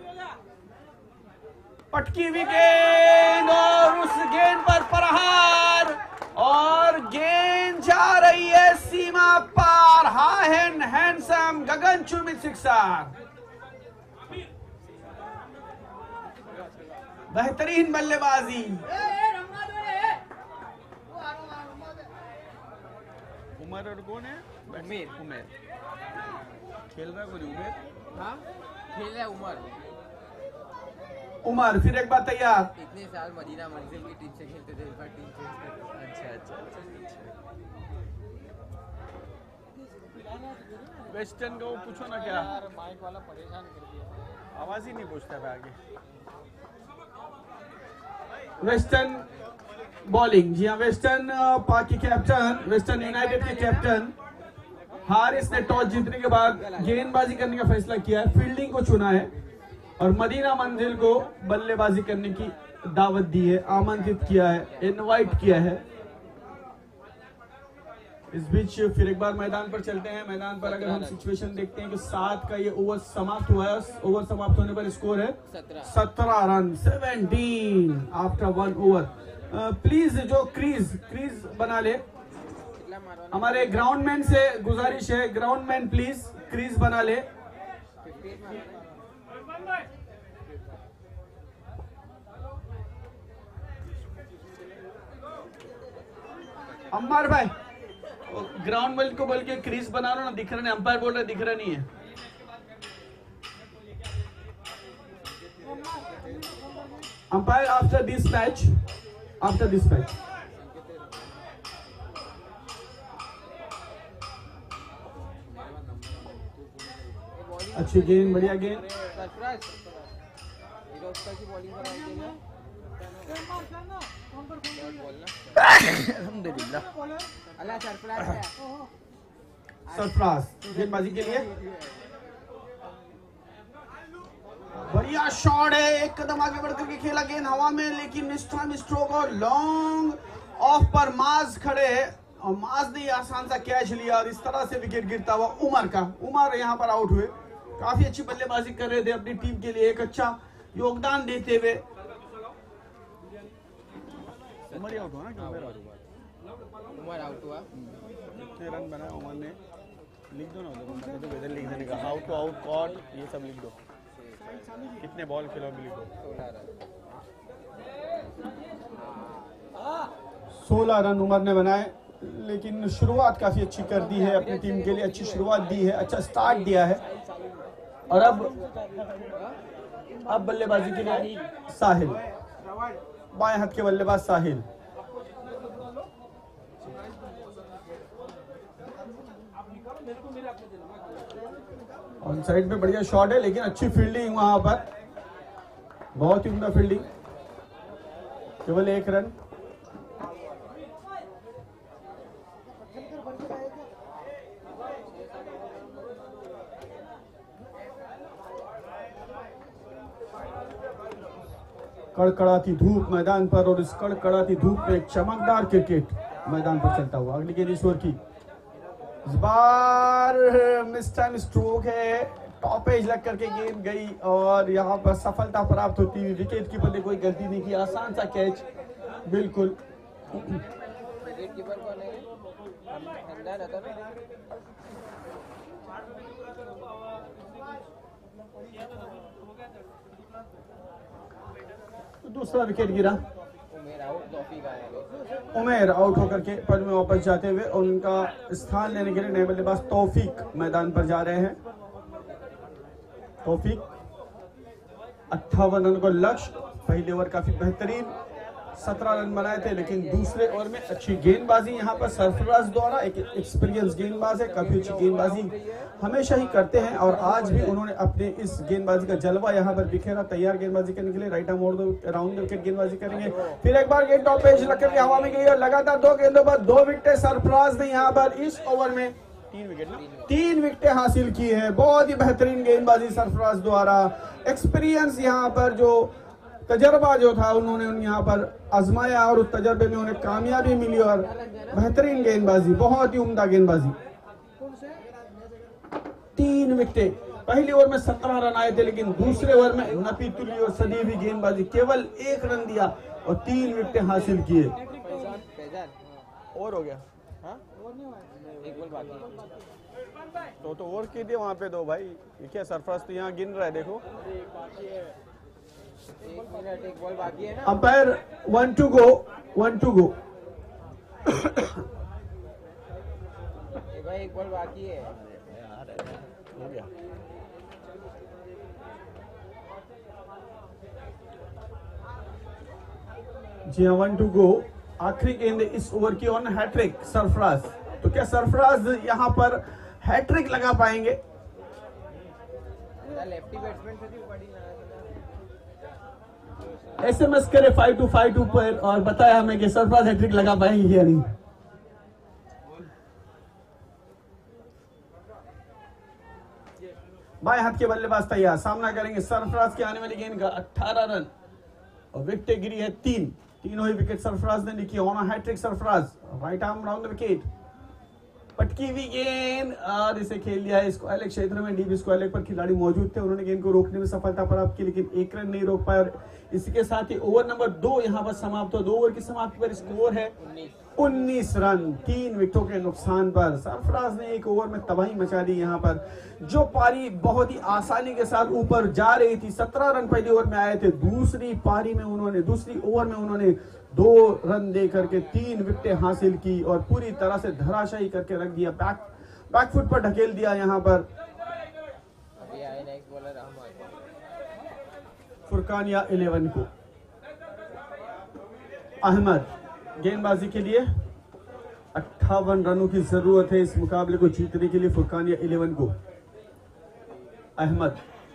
पटकी हुई गेंद और उस गेंद पर प्रहार और गेंद जा रही है सीमा पार। हाई हैंड हैंडसम गगन चुमित सिक्सर। बेहतरीन बल्लेबाजी। उमर और कौन है? उमेर। उमेर खेल रहा है कोई? उमेर हाँ खेल रहा है उमर। उमर फिर एक बार तैयार। इतने साल मदीना मंजिल की टीम से खेलते थे, इस बार टीम चेंज कर। अच्छा अच्छा अच्छा। वेस्टर्न को पूछो ना क्या? माइक वाला परेशान कर दिया, आवाज ही नहीं पूछता है आगे। वेस्टर्न बॉलिंग, जी हाँ वेस्टर्न पाक के कैप्टन, वेस्टर्न यूनाइटेड के कैप्टन हारिस ने टॉस जीतने के बाद गेंदबाजी करने का फैसला किया है, फील्डिंग को चुना है और मदीना मंजिल को बल्लेबाजी करने की दावत दी है, आमंत्रित किया है, इनवाइट किया है। इस बीच फिर एक बार मैदान पर चलते हैं। मैदान पर अगर हम सिचुएशन देखते हैं कि सात का ये ओवर समाप्त हुआ है। ओवर समाप्त होने पर स्कोर है सत्रह run, seventeen after one over. Please जो क्रीज क्रीज बना ले, हमारे ग्राउंडमैन से गुजारिश है, ग्राउंडमैन प्लीज क्रीज बना ले। अम्मार भाई ग्राउंड मैन को बोल के क्रीज बना लो ना, दिख रहा नहीं, अंपायर बोल रहा दिख रहा नहीं है। Umpire after this match, after this match अच्छी गेंद, बढ़िया गेंद। सरफराज गेंदबाजी के लिए बढ़िया शॉट है, एक कदम आगे बढ़कर के खेला गेंद हवा में, लेकिन इस टाइम स्ट्रोक और लॉन्ग ऑफ पर माज खड़े और माज ने आसान सा कैच लिया और इस तरह से विकेट गिरता हुआ उमर का, उमर यहाँ पर आउट हुए। काफी अच्छी बल्लेबाजी कर रहे थे अपनी टीम के लिए, एक अच्छा योगदान देते हुए। उमर आउट हुआ ना, कि उमर आउट हुआ? उमर आउट हुआ। कितने रन बनाए उमर ने? लिख दो ना उधर, तो इधर लिख देने का, आउट टू आउट कॉट, ये सब लिख दो। कितने बॉल खेलो भी लिख दो। सोलह रन उमर ने बनाए, लेकिन शुरुआत काफी अच्छी कर दी है अपनी टीम के लिए, अच्छी शुरुआत दी है, अच्छा स्टार्ट दिया है। और अब अब बल्लेबाजी के लिए साहिल, बाएं हाथ के बल्लेबाज साहिल। ऑन साइड पे बढ़िया शॉट है, लेकिन अच्छी फील्डिंग वहां पर, बहुत ही उम्दा फील्डिंग, केवल एक रन। कड़कड़ाती धूप मैदान पर, और इस कड़कड़ाती धूप में एक चमकदार क्रिकेट मैदान पर चलता हुआ। अगली गेंद ईश्वर की, इस बार मिस टाइम स्ट्रोक है, टॉप एज लग करके गेंद गई और यहाँ पर सफलता प्राप्त होती हुई। विकेट कीपर ने कोई गलती नहीं की, आसान सा कैच बिल्कुल। विकेट कीपर कौन है? हमदान आता ना। दूसरा विकेट गिरा, उमेर आउट, तौफीक आया। उमेर आउट होकर के पद में वापस जाते हुए और उनका स्थान लेने के लिए नए बल्लेबाज तौफीक मैदान पर जा रहे हैं। तौफीक अट्ठावन रन को लक्ष्य, पहले ओवर काफी बेहतरीन सत्रह रन बनाए थे, लेकिन दूसरे ओवर में अच्छी गेंदबाजी यहाँ पर सरफराज द्वारा, एक एक्सपीरियंस गेंदबाज है, काफी अच्छी गेंदबाजी हमेशा ही करते हैं और आज भी उन्होंने अपने इस गेंदबाजी का जलवा यहाँ पर बिखेरा। तैयार गेंदबाजी करने के लिए, राइट आर्म राउंड विकेट गेंदबाजी करेंगे। फिर एक बार गेंद टॉप पेज लग करके हवा में गई और लगातार दो गेंदों पर दो विकेट सरफराज ने यहाँ पर इस ओवर में तीन विकेट ना, तीन विकेटें हासिल की है। बहुत ही बेहतरीन गेंदबाजी सरफराज द्वारा, एक्सपीरियंस यहाँ पर जो तजर्बा जो था उन्होंने यहाँ पर आजमाया और उस तजर्बे में उन्हें कामयाबी मिली और बेहतरीन गेंदबाजी, बहुत ही उम्दा गेंदबाजी। तीन विकेटें, पहली ओवर में सत्रह रन आए थे, लेकिन दूसरे ओवर में नपी तुली और सदी हुई गेंदबाजी, केवल एक रन दिया और तीन विकेटें हासिल किए। और हो गया, हाँ एक बॉल बाकी। तो तो और कीजिए वहाँ पे दो भाई, ये क्या सरफराज तो यहाँ गिन रहा है, देखो एक मिनट, एक बॉल बाकी है ना। Umpire one two go, one two go. ए भाई एक बॉल बाकी है। हो गया। जी हाँ, वन टू गो। आखिरी गेंद इस ओवर की ऑन हैट्रिक सरफराज, तो क्या सरफराज यहाँ पर हैट्रिक लगा पाएंगे? लेफ्टी बैट्समैन से भी बड़ी ना एसएमएस करे फाइव टू फाइव टू पर और बताया हमें कि सरफराज हैट्रिक लगा पाएंगे या नहीं। बाएं हाथ के बल्लेबाज तैयार, सामना करेंगे सरफराज की आने वाली गेंद का। अठारह रन और विकेट गिरी है तीन, तीनों ही विकेट सरफराज ने लिखी। On hat trick Sarfaraz, right arm round the wicket, पटकी हुई गेंद और इसे खेल दिया है स्क्वायर लेग क्षेत्र में। डीप स्क्वायर लेग पर खिलाड़ी मौजूद थे, उन्होंने गेंद को रोकने में सफलता प्राप्त की, लेकिन एक रन नहीं रोक पाए और इसके साथ ही ओवर नंबर दो यहाँ पर समाप्त हो। दो ओवर की समाप्ति पर स्कोर है उन्नीस रन, तीन विकेटों के नुकसान पर। सरफराज ने एक ओवर में तबाही मचा दी यहाँ पर। जो पारी बहुत ही आसानी के साथ ऊपर जा रही थी, सत्रह रन पहले ओवर में आए थे, दूसरी पारी में उन्होंने दूसरी ओवर में उन्होंने दो रन दे करके तीन विकेटें हासिल की और पूरी तरह से धराशायी करके रख दिया, बैक बैकफुट पर ढकेल दिया यहाँ पर अभी आए next bowler Ahmed. Furqania eleven को। अहमद गेंदबाजी के लिए अट्ठावन रनों की जरूरत है इस मुकाबले को जीतने के लिए फुरकानिया इलेवन को। अहमद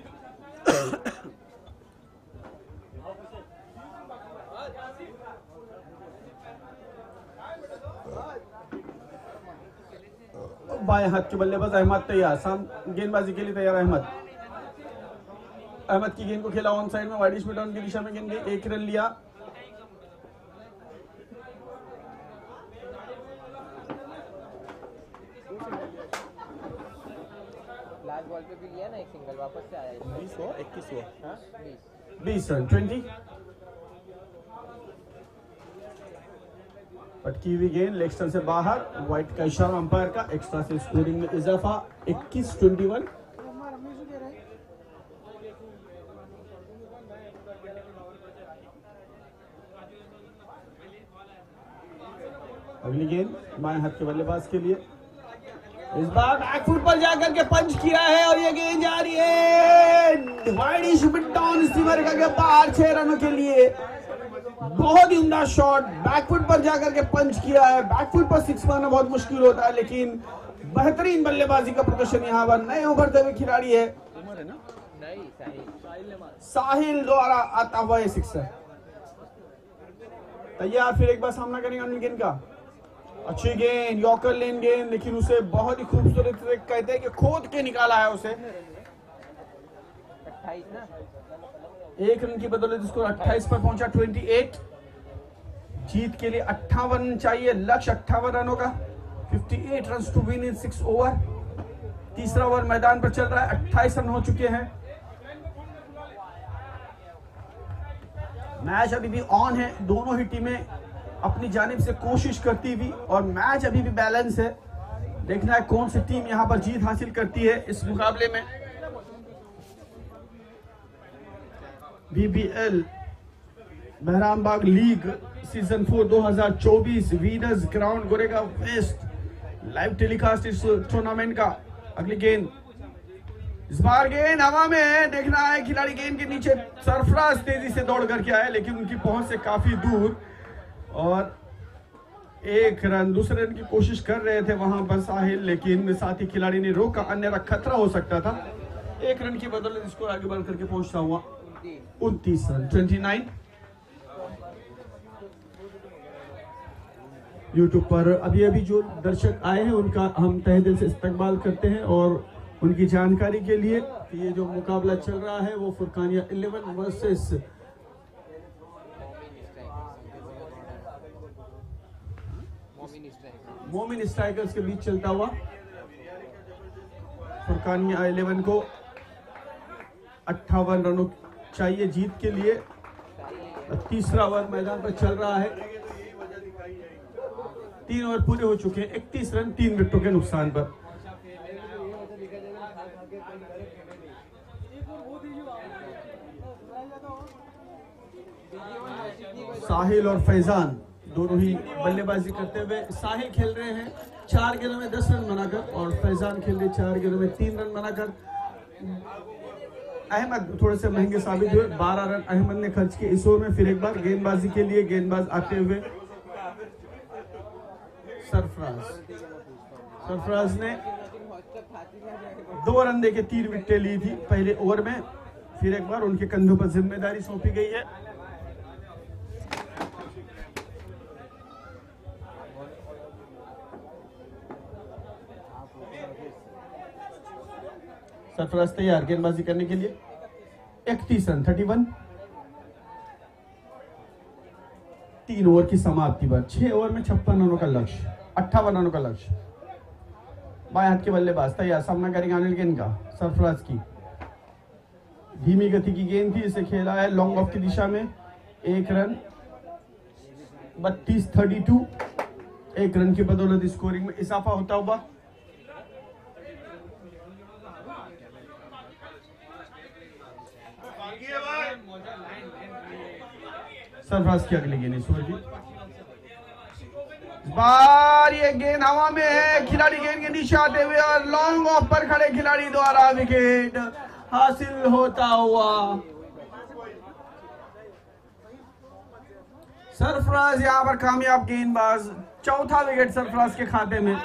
बाएं हाथ के बल्लेबाज अहमद तैयार, साम गेंदबाजी के लिए तैयार। अहमद अहमद की गेंद को खेला ऑन साइड में, वाइडिश मिड ऑन की दिशा में गेंद गई, एक रन लिया। लास्ट बॉल पे भी लिया ना एक सिंगल, वापस से आया बीस हो इक्कीस हो हाँ बीस। बीस रन, ट्वेंटी। पटकी हुई गेंद लेग स्टंप से बाहर, व्हाइट का इशारा अंपायर का, एक्स्ट्रा से स्कोरिंग में इजाफा, इक्कीस इक्कीस। अगली गेंद बाएं हाथ के बल्लेबाज के लिए, इस बार बैकफुट पर जाकर के पंच किया है और ये गेंद जा रही है वाइडिश मिड डाउन स्टीमर का बाहर, छह रनों के लिए। बहुत ही उम्दा शॉट, बैकफुट पर जाकर के पंच किया है। बैकफुट पर सिक्स मारना बहुत मुश्किल होता है, लेकिन बेहतरीन बल्लेबाजी का प्रदर्शन यहाँ पर नए उभरते हुए खिलाड़ी है उमर है ना नहीं साहिल साहिल द्वारा आता हुआ ये सिक्सर। तैयार, फिर एक बार सामना करेंगे अनिल गेंद का। अच्छी गेंद, यॉर्कर लेन गेंद, लेकिन उसे बहुत ही खूबसूरत से कहते हैं कि खोद के निकाला है उसे। अट्ठाईस ना, एक रन की बदौलत स्कोर अट्ठाईस पर पहुंचा, अट्ठाईस। जीत के लिए अट्ठावन चाहिए, लक्ष्य अट्ठावन रनों का, अट्ठावन run to win in six over. तीसरा ओवर मैदान पर चल रहा है, अट्ठाईस रन हो चुके हैं। मैच अभी भी ऑन है, दोनों ही टीमें अपनी जानिब से कोशिश करती हुई, और मैच अभी भी बैलेंस है। देखना है कौन सी टीम यहां पर जीत हासिल करती है इस मुकाबले में। BBL Mehranbagh league season four दो हज़ार चौबीस Venus ground Goregaon west live telecast इस टूर्नामेंट का। अगली गेंद, इस बार गेंद हवा में है, देखना है खिलाड़ी गेंद के नीचे। सरफराज तेजी से दौड़ करके आए, लेकिन उनकी पहुंच से काफी दूर, और एक रन, दूसरे रन की कोशिश कर रहे थे वहां पर साहिल, लेकिन साथी खिलाड़ी ने रोका, अन्यथा खतरा हो सकता था। एक रन की बदौलत इसको आगे बढ़ करके पहुंचता हुआ उनतीस रन, उनतीस। यूट्यूब पर अभी अभी जो दर्शक आए हैं उनका हम तहे दिल से इस्तकबाल करते हैं, और उनकी जानकारी के लिए कि ये जो मुकाबला चल रहा है वो Furqania eleven versus Momin strikers के बीच चलता हुआ। फुरकानिया इलेवन को अट्ठावन रनों चाहिए जीत के लिए। तीसरा ओवर मैदान पर चल रहा है, तीन ओवर पूरे हो चुके हैं, इकतीस रन तीन विकेटों के नुकसान पर। साहिल और फैजान दोनों ही बल्लेबाजी करते हुए, साहिल खेल रहे हैं चार गेंदों में दस रन बनाकर, और फैजान खेल रहे चार गेंदों में तीन रन बनाकर। अहमद थोड़े से महंगे साबित हुए, बारह रन अहमद ने खर्च किए इस ओवर में। फिर एक बार गेंदबाजी के लिए गेंदबाज आते हुए सरफराज सरफराज ने दो रन देके तीन विकेटें ली थी पहले ओवर में। फिर एक बार उनके कंधों पर जिम्मेदारी सौंपी गई है। सरफराज तैयार गेंदबाजी करने के लिए, इकतीस रन, इकतीस। तीन ओवर की समाप्ति पर छह ओवर में छप्पन रनों का लक्ष्य, अट्ठावन रनों का लक्ष्य। बाएं हाथ के बल्लेबाज तैयार, सामना करेंगे अनिल गेंद का सरफराज की। धीमी गति की गेंद थी, इसे खेला है लॉन्ग ऑफ की दिशा में। एक रन, बत्तीस थर्टी टू। एक रन की बदौलत स्कोरिंग में इजाफा होता हुआ। सरफराज की अगली गेंद ईश्वर की बार, ये गेंद हवा में है, खिलाड़ी गेंद के नीचे आते हुए और लॉन्ग ऑफ पर खड़े खिलाड़ी द्वारा विकेट हासिल होता हुआ। सरफराज यहां पर कामयाब गेंदबाज, चौथा विकेट सरफराज के खाते में।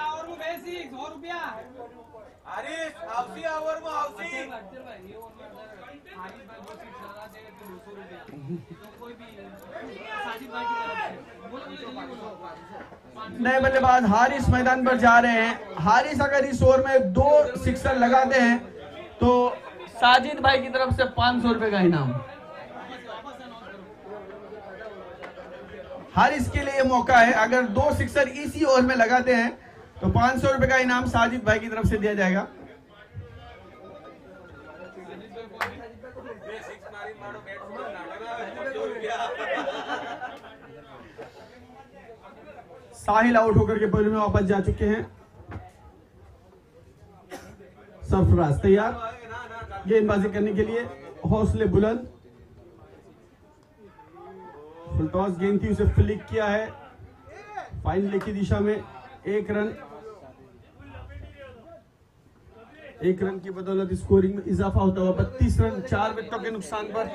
नए बल्लेबाज हारिस मैदान पर जा रहे हैं। हारिस अगर इस ओवर में दो सिक्सर लगाते हैं तो साजिद भाई की तरफ से पांच सौ रुपए का इनाम। हारिस के लिए मौका है, अगर दो सिक्सर इसी ओवर में लगाते हैं तो पांच सौ रुपए का इनाम साजिद भाई की तरफ से दिया जाएगा। साहिल आउट होकर के पहले में वापस जा चुके हैं। सरफराज तैयार गेंदबाजी करने के लिए, हौसले बुलंद। फुल टॉस गेंद थी, उसे फ्लिक किया है फाइनल की दिशा में। एक रन, एक रन की बदौलत स्कोरिंग में इजाफा होता हुआ। बत्तीस रन चार विकेटों के नुकसान पर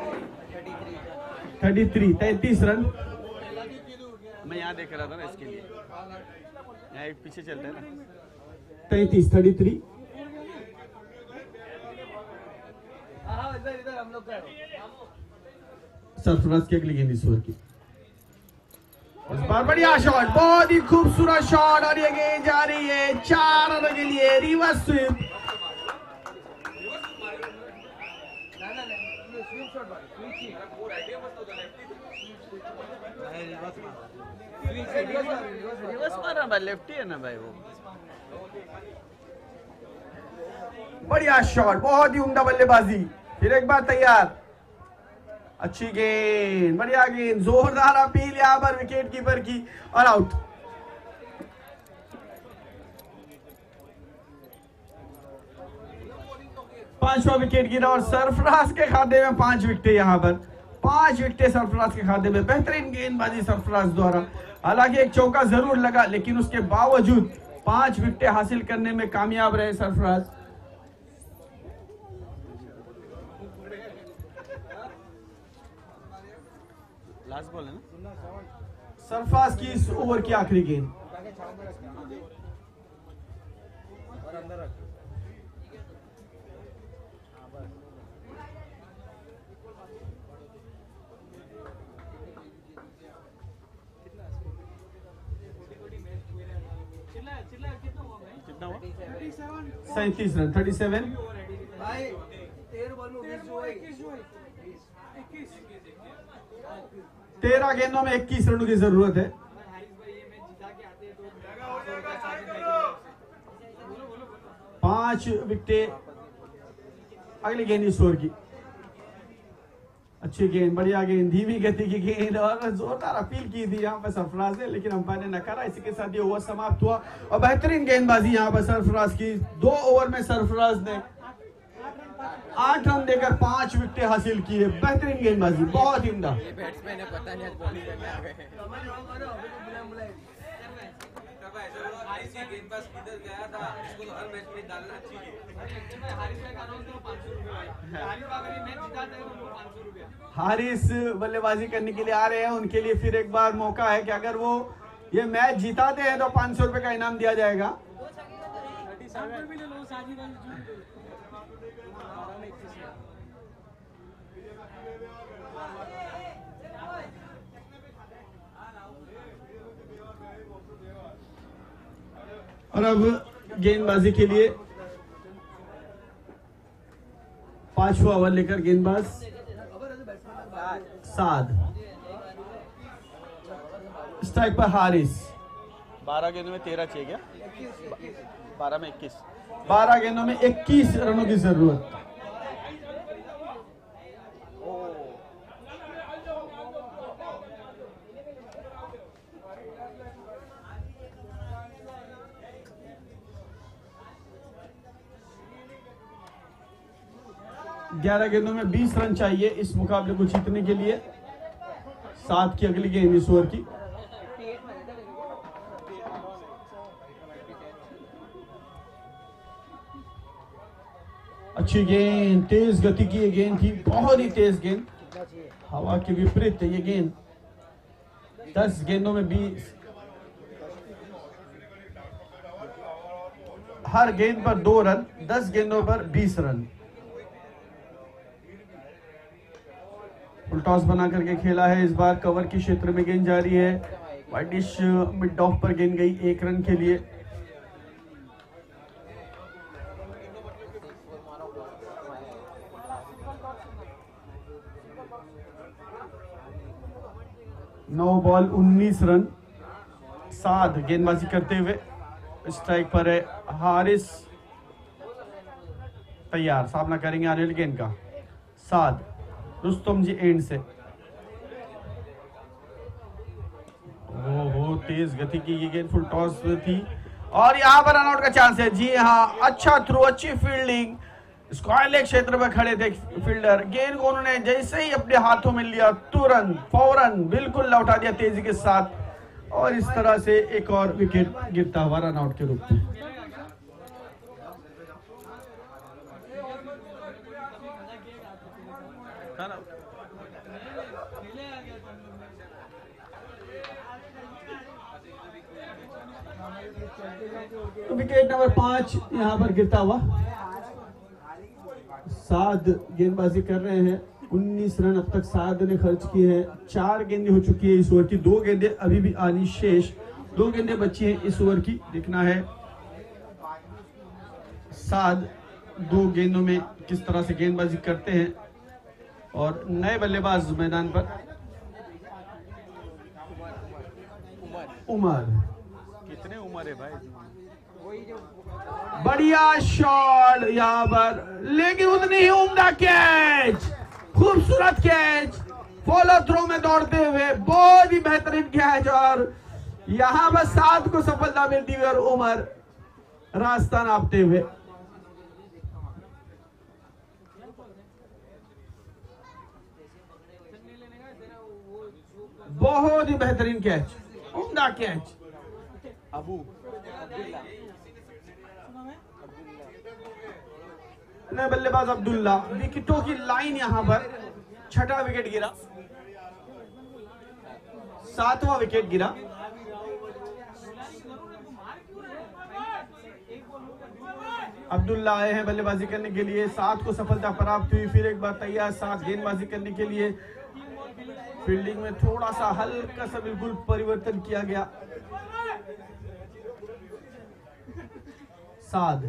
थर्टी थ्री तैतीस रन। मैं यहाँ देख रहा था ना, इसके लिए यहाँ एक पीछे चलते हैं ना। तैतीस थर्टी थ्री। सरफराज की अगली गेंद ईश्वर की, इस बार बढ़िया शॉट, बहुत ही खूबसूरत शॉट और ये गेंद जा रही है चार रनों के लिए। रिवर्स स्वीप, रिवर्स मारा भाई, लेफ्टी है ना भाई वो। बढ़िया शॉट, बहुत ही उम्दा बल्लेबाजी। फिर एक बार तैयार, अच्छी गेंद, बढ़िया गेंद, जोरदार अपील यहां पर विकेट कीपर की और आउट। पांचवा विकेट गिरा और सरफराज के खाते में पांच विकेट। यहां पर पांच विकेट सरफराज के खाते में। बेहतरीन गेंदबाजी सरफराज द्वारा, हालांकि एक चौका जरूर लगा लेकिन उसके बावजूद पांच विकेट हासिल करने में कामयाब रहे सरफराज। लास्ट बॉल है ना सरफराज की इस ओवर की आखिरी गेंद। कितना हुआ? सैंतीस रन, थर्टी सेवन। तेरह गेंदों में इक्कीस रनों की जरूरत है। पांच विकेट। अगली गेंद ईश्वर की, अच्छी गेंद, बढ़िया गेंद, धीमी गति की गेंद और जोरदार अपील की थी यहाँ पर सरफराज ने, लेकिन अंपायर ने नकारा। इसी के साथ ये ओवर समाप्त हुआ और बेहतरीन गेंदबाजी यहाँ पर सरफराज की। दो ओवर में सरफराज ने आठ रन देकर पांच विकेट हासिल किए। बेहतरीन गेंदबाजी, बहुत ही उम्दा। बैट्समैन है, पता नहीं आज बॉलिंग करने आ गए। गेंदबाज किधर गया था, इसको तो हर मैच में डालना चाहिए। हारिस बल्लेबाजी करने के लिए आ रहे हैं, उनके लिए फिर एक बार मौका है कि अगर वो ये मैच जिताते हैं तो पांच सौ रुपए का इनाम दिया जाएगा। और अब गेंदबाजी के लिए पांचवा ओवर लेकर गेंदबाज साद। स्ट्राइक पर हारिस। बारह गेंदों में तेरह चाहिए क्या? बारह में इक्कीस। बारह गेंदों में इक्कीस रनों की जरूरत। ग्यारह गेंदों में बीस रन चाहिए इस मुकाबले को जीतने के लिए। सात की अगली गेंद इस ओवर की। अच्छी गेंद, तेज गति की ये गेंद थी, बहुत ही तेज गेंद, हवा के विपरीत ये गेंद। दस गेंदों में बीस, हर गेंद पर दो रन, दस गेंदों पर बीस रन। फुल टॉस बना करके खेला है, इस बार कवर के क्षेत्र में गेंद जा रही है। वाइडिश मिड ऑफ पर गेंद गई एक रन के लिए। नौ बॉल उन्नीस रन। साद गेंदबाजी करते हुए, स्ट्राइक पर है हारिस, तैयार, सामना करेंगे आने वाली गेंद का। साद, रुस्तम जी एंड से, ओहो तेज गति की ये गेंद फुल टॉस थी और यहाँ पर रनआउट का चांस है। जी हाँ, अच्छा थ्रो, अच्छी फील्डिंग, स्क्वायर लेग क्षेत्र में खड़े थे फील्डर, गेंद को उन्होंने जैसे ही अपने हाथों में लिया तुरंत फौरन बिल्कुल लौटा दिया तेजी के साथ और इस तरह से एक और विकेट गिरता हुआ रनआउट के रूप में। तो विकेट नंबर पांच यहां पर गिरता हुआ। साद गेंदबाजी कर रहे हैं, उन्नीस रन अब तक साद ने खर्च किए हैं। चार गेंदें हो चुकी है इस ओवर की, दो गेंदें अभी भी आनी शेष, दो गेंदें बची हैं इस ओवर की। देखना है साद दो गेंदों में किस तरह से गेंदबाजी करते हैं। और नए बल्लेबाज मैदान पर उमर, कितने उम्र है भाई? बढ़िया शॉट यहाँ पर, लेकिन उतनी ही उम्दा कैच, खूबसूरत कैच, फॉलो थ्रो में दौड़ते हुए बहुत ही बेहतरीन कैच और यहाँ पर सात को सफलता मिलती हुई और उमर रास्ता नापते हुए। बहुत ही बेहतरीन कैच, उम्दा कैच। अबू नए बल्लेबाज अब्दुल्ला, विकेटों की लाइन यहां पर, छठा विकेट गिरा, सातवां विकेट गिरा। अब्दुल्ला आए हैं बल्लेबाजी करने के लिए, सात को सफलता प्राप्त हुई, फिर एक बार तैयार सात गेंदबाजी करने के लिए। फील्डिंग में थोड़ा सा हल्का सा बिल्कुल परिवर्तन किया गया। साद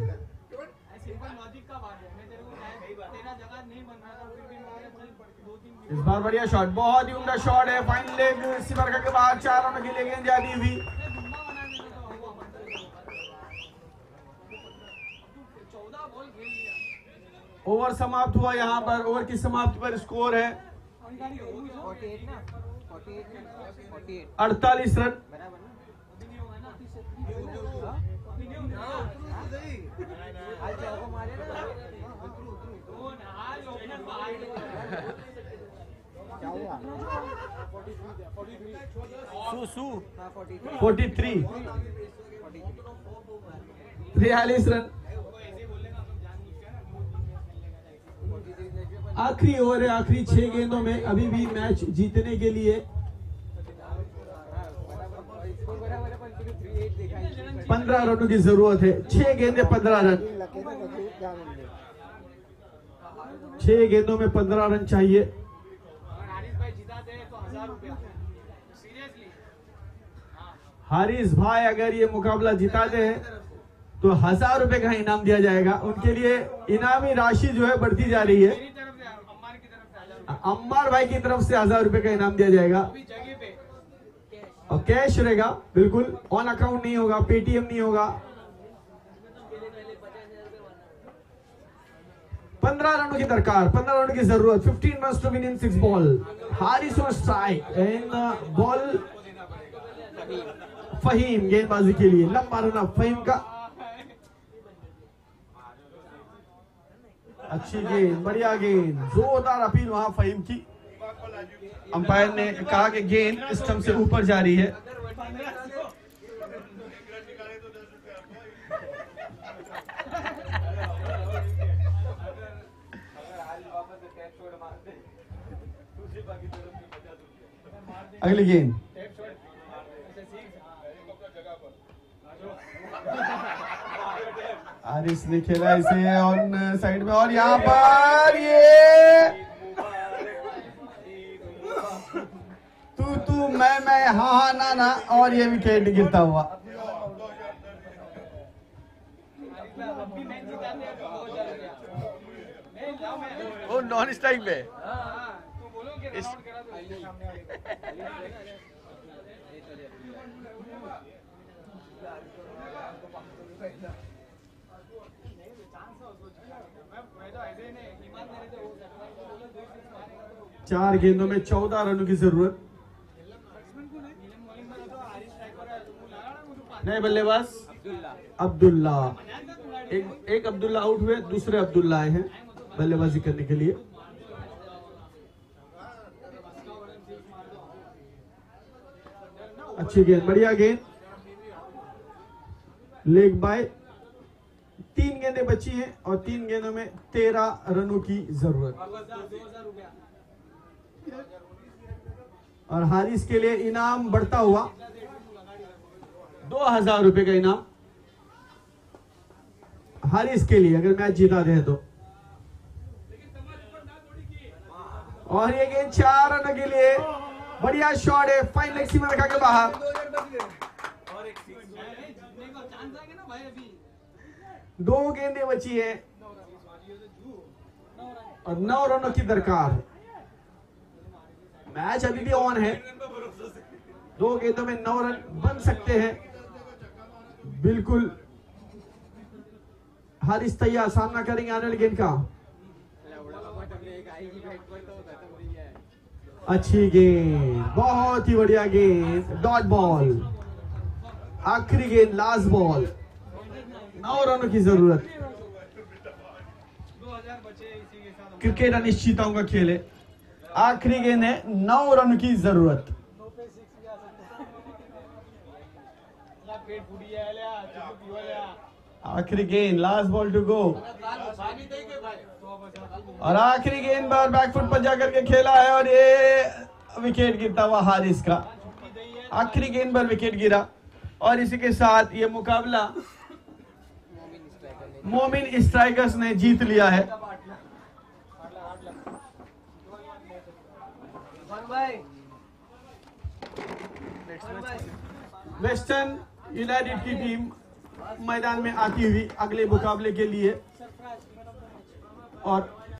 इस बार बढ़िया शॉट, बहुत ही उम्दा शॉट है, फाइन लेग सीमा के बाद चार रनों के लिए गेंद जाती हुई। ओवर समाप्त हुआ यहाँ पर, ओवर की समाप्ति पर स्कोर है अड़तालीस रन। फोर्टी थ्री, बयालीस रन। आखिरी ओवर है, आखिरी छह गेंदों में अभी भी मैच जीतने के लिए पंद्रह रनों की जरूरत है। छह गेंदे पंद्रह रन, छह गेंदों में पंद्रह रन चाहिए। हारिस भाई अगर ये मुकाबला जिताते हैं तो हजार रुपए का इनाम दिया जाएगा। उनके लिए इनामी राशि जो है बढ़ती जा रही है। अम्मार भाई की तरफ से हजार रुपए का इनाम दिया जाएगा और कैश रहेगा, बिल्कुल ऑन अकाउंट नहीं होगा, पेटीएम नहीं होगा। पंद्रह रनों की दरकार, पंद्रह रनों की जरूरत। Fifteen run to win in six ball. Haris on strike and ball Faheem गेंदबाजी के लिए, लंबा रन फहीम का। अच्छी गेंद, बढ़िया गेंद, जोरदार अपील वहां फहीम की। अंपायर ने कहा कि गेंद स्टंप से ऊपर जा रही है। अगली गेंद, हारिस ने खेला इसे ऑन साइड में और यहाँ पर ये तू तू मैं मैं हाँ हाँ ना ना और ये विकेट गिरता हुआ। वो नॉन स्ट्राइक पे इस चार गेंदों में चौदह रनों की जरूरत। नए बल्लेबाज अब्दुल्ला, एक एक अब्दुल्ला आउट हुए, दूसरे अब्दुल्ला आए हैं बल्लेबाजी करने के लिए। अच्छी गेंद, बढ़िया गेंद, लेग बाय। तीन गेंदें बची हैं और तीन गेंदों में तेरह रनों की जरूरत। और हारिस के लिए इनाम बढ़ता हुआ, दो हजार रुपए का इनाम हारिस के लिए अगर मैच जीता दे तो। और ये गेंद चार रन के लिए, बढ़िया शॉट है, फाइन लेग सीमा रखा के बाहर। दो गेंदें बची है और नौ रनों की दरकार है। मैच अभी भी ऑन है, दो गेंदों में नौ रन बन सकते हैं। बिल्कुल हारिस तैयार, सामना करेंगे आने वाली गेंद का। अच्छी गेंद, बहुत ही बढ़िया गेंद, डॉट बॉल, आखिरी गेंद, लास्ट बॉल, नौ रनों की जरूरत। क्रिकेट अनिश्चितताओं का खेल है, आखिरी गेंद है, नौ रन की जरूरत। आखिरी गेंद, लास्ट बॉल टू गो। और आखिरी गेंद पर बैकफुट पर जाकर के खेला है और ये विकेट गिरता हुआ हारिस का। आखिरी गेंद पर विकेट गिरा और इसी के साथ ये मुकाबला मोमिन स्ट्राइकर्स ने जीत लिया है। वेस्टर्न यूनाइटेड की टीम मैदान में आती हुई अगले मुकाबले के लिए और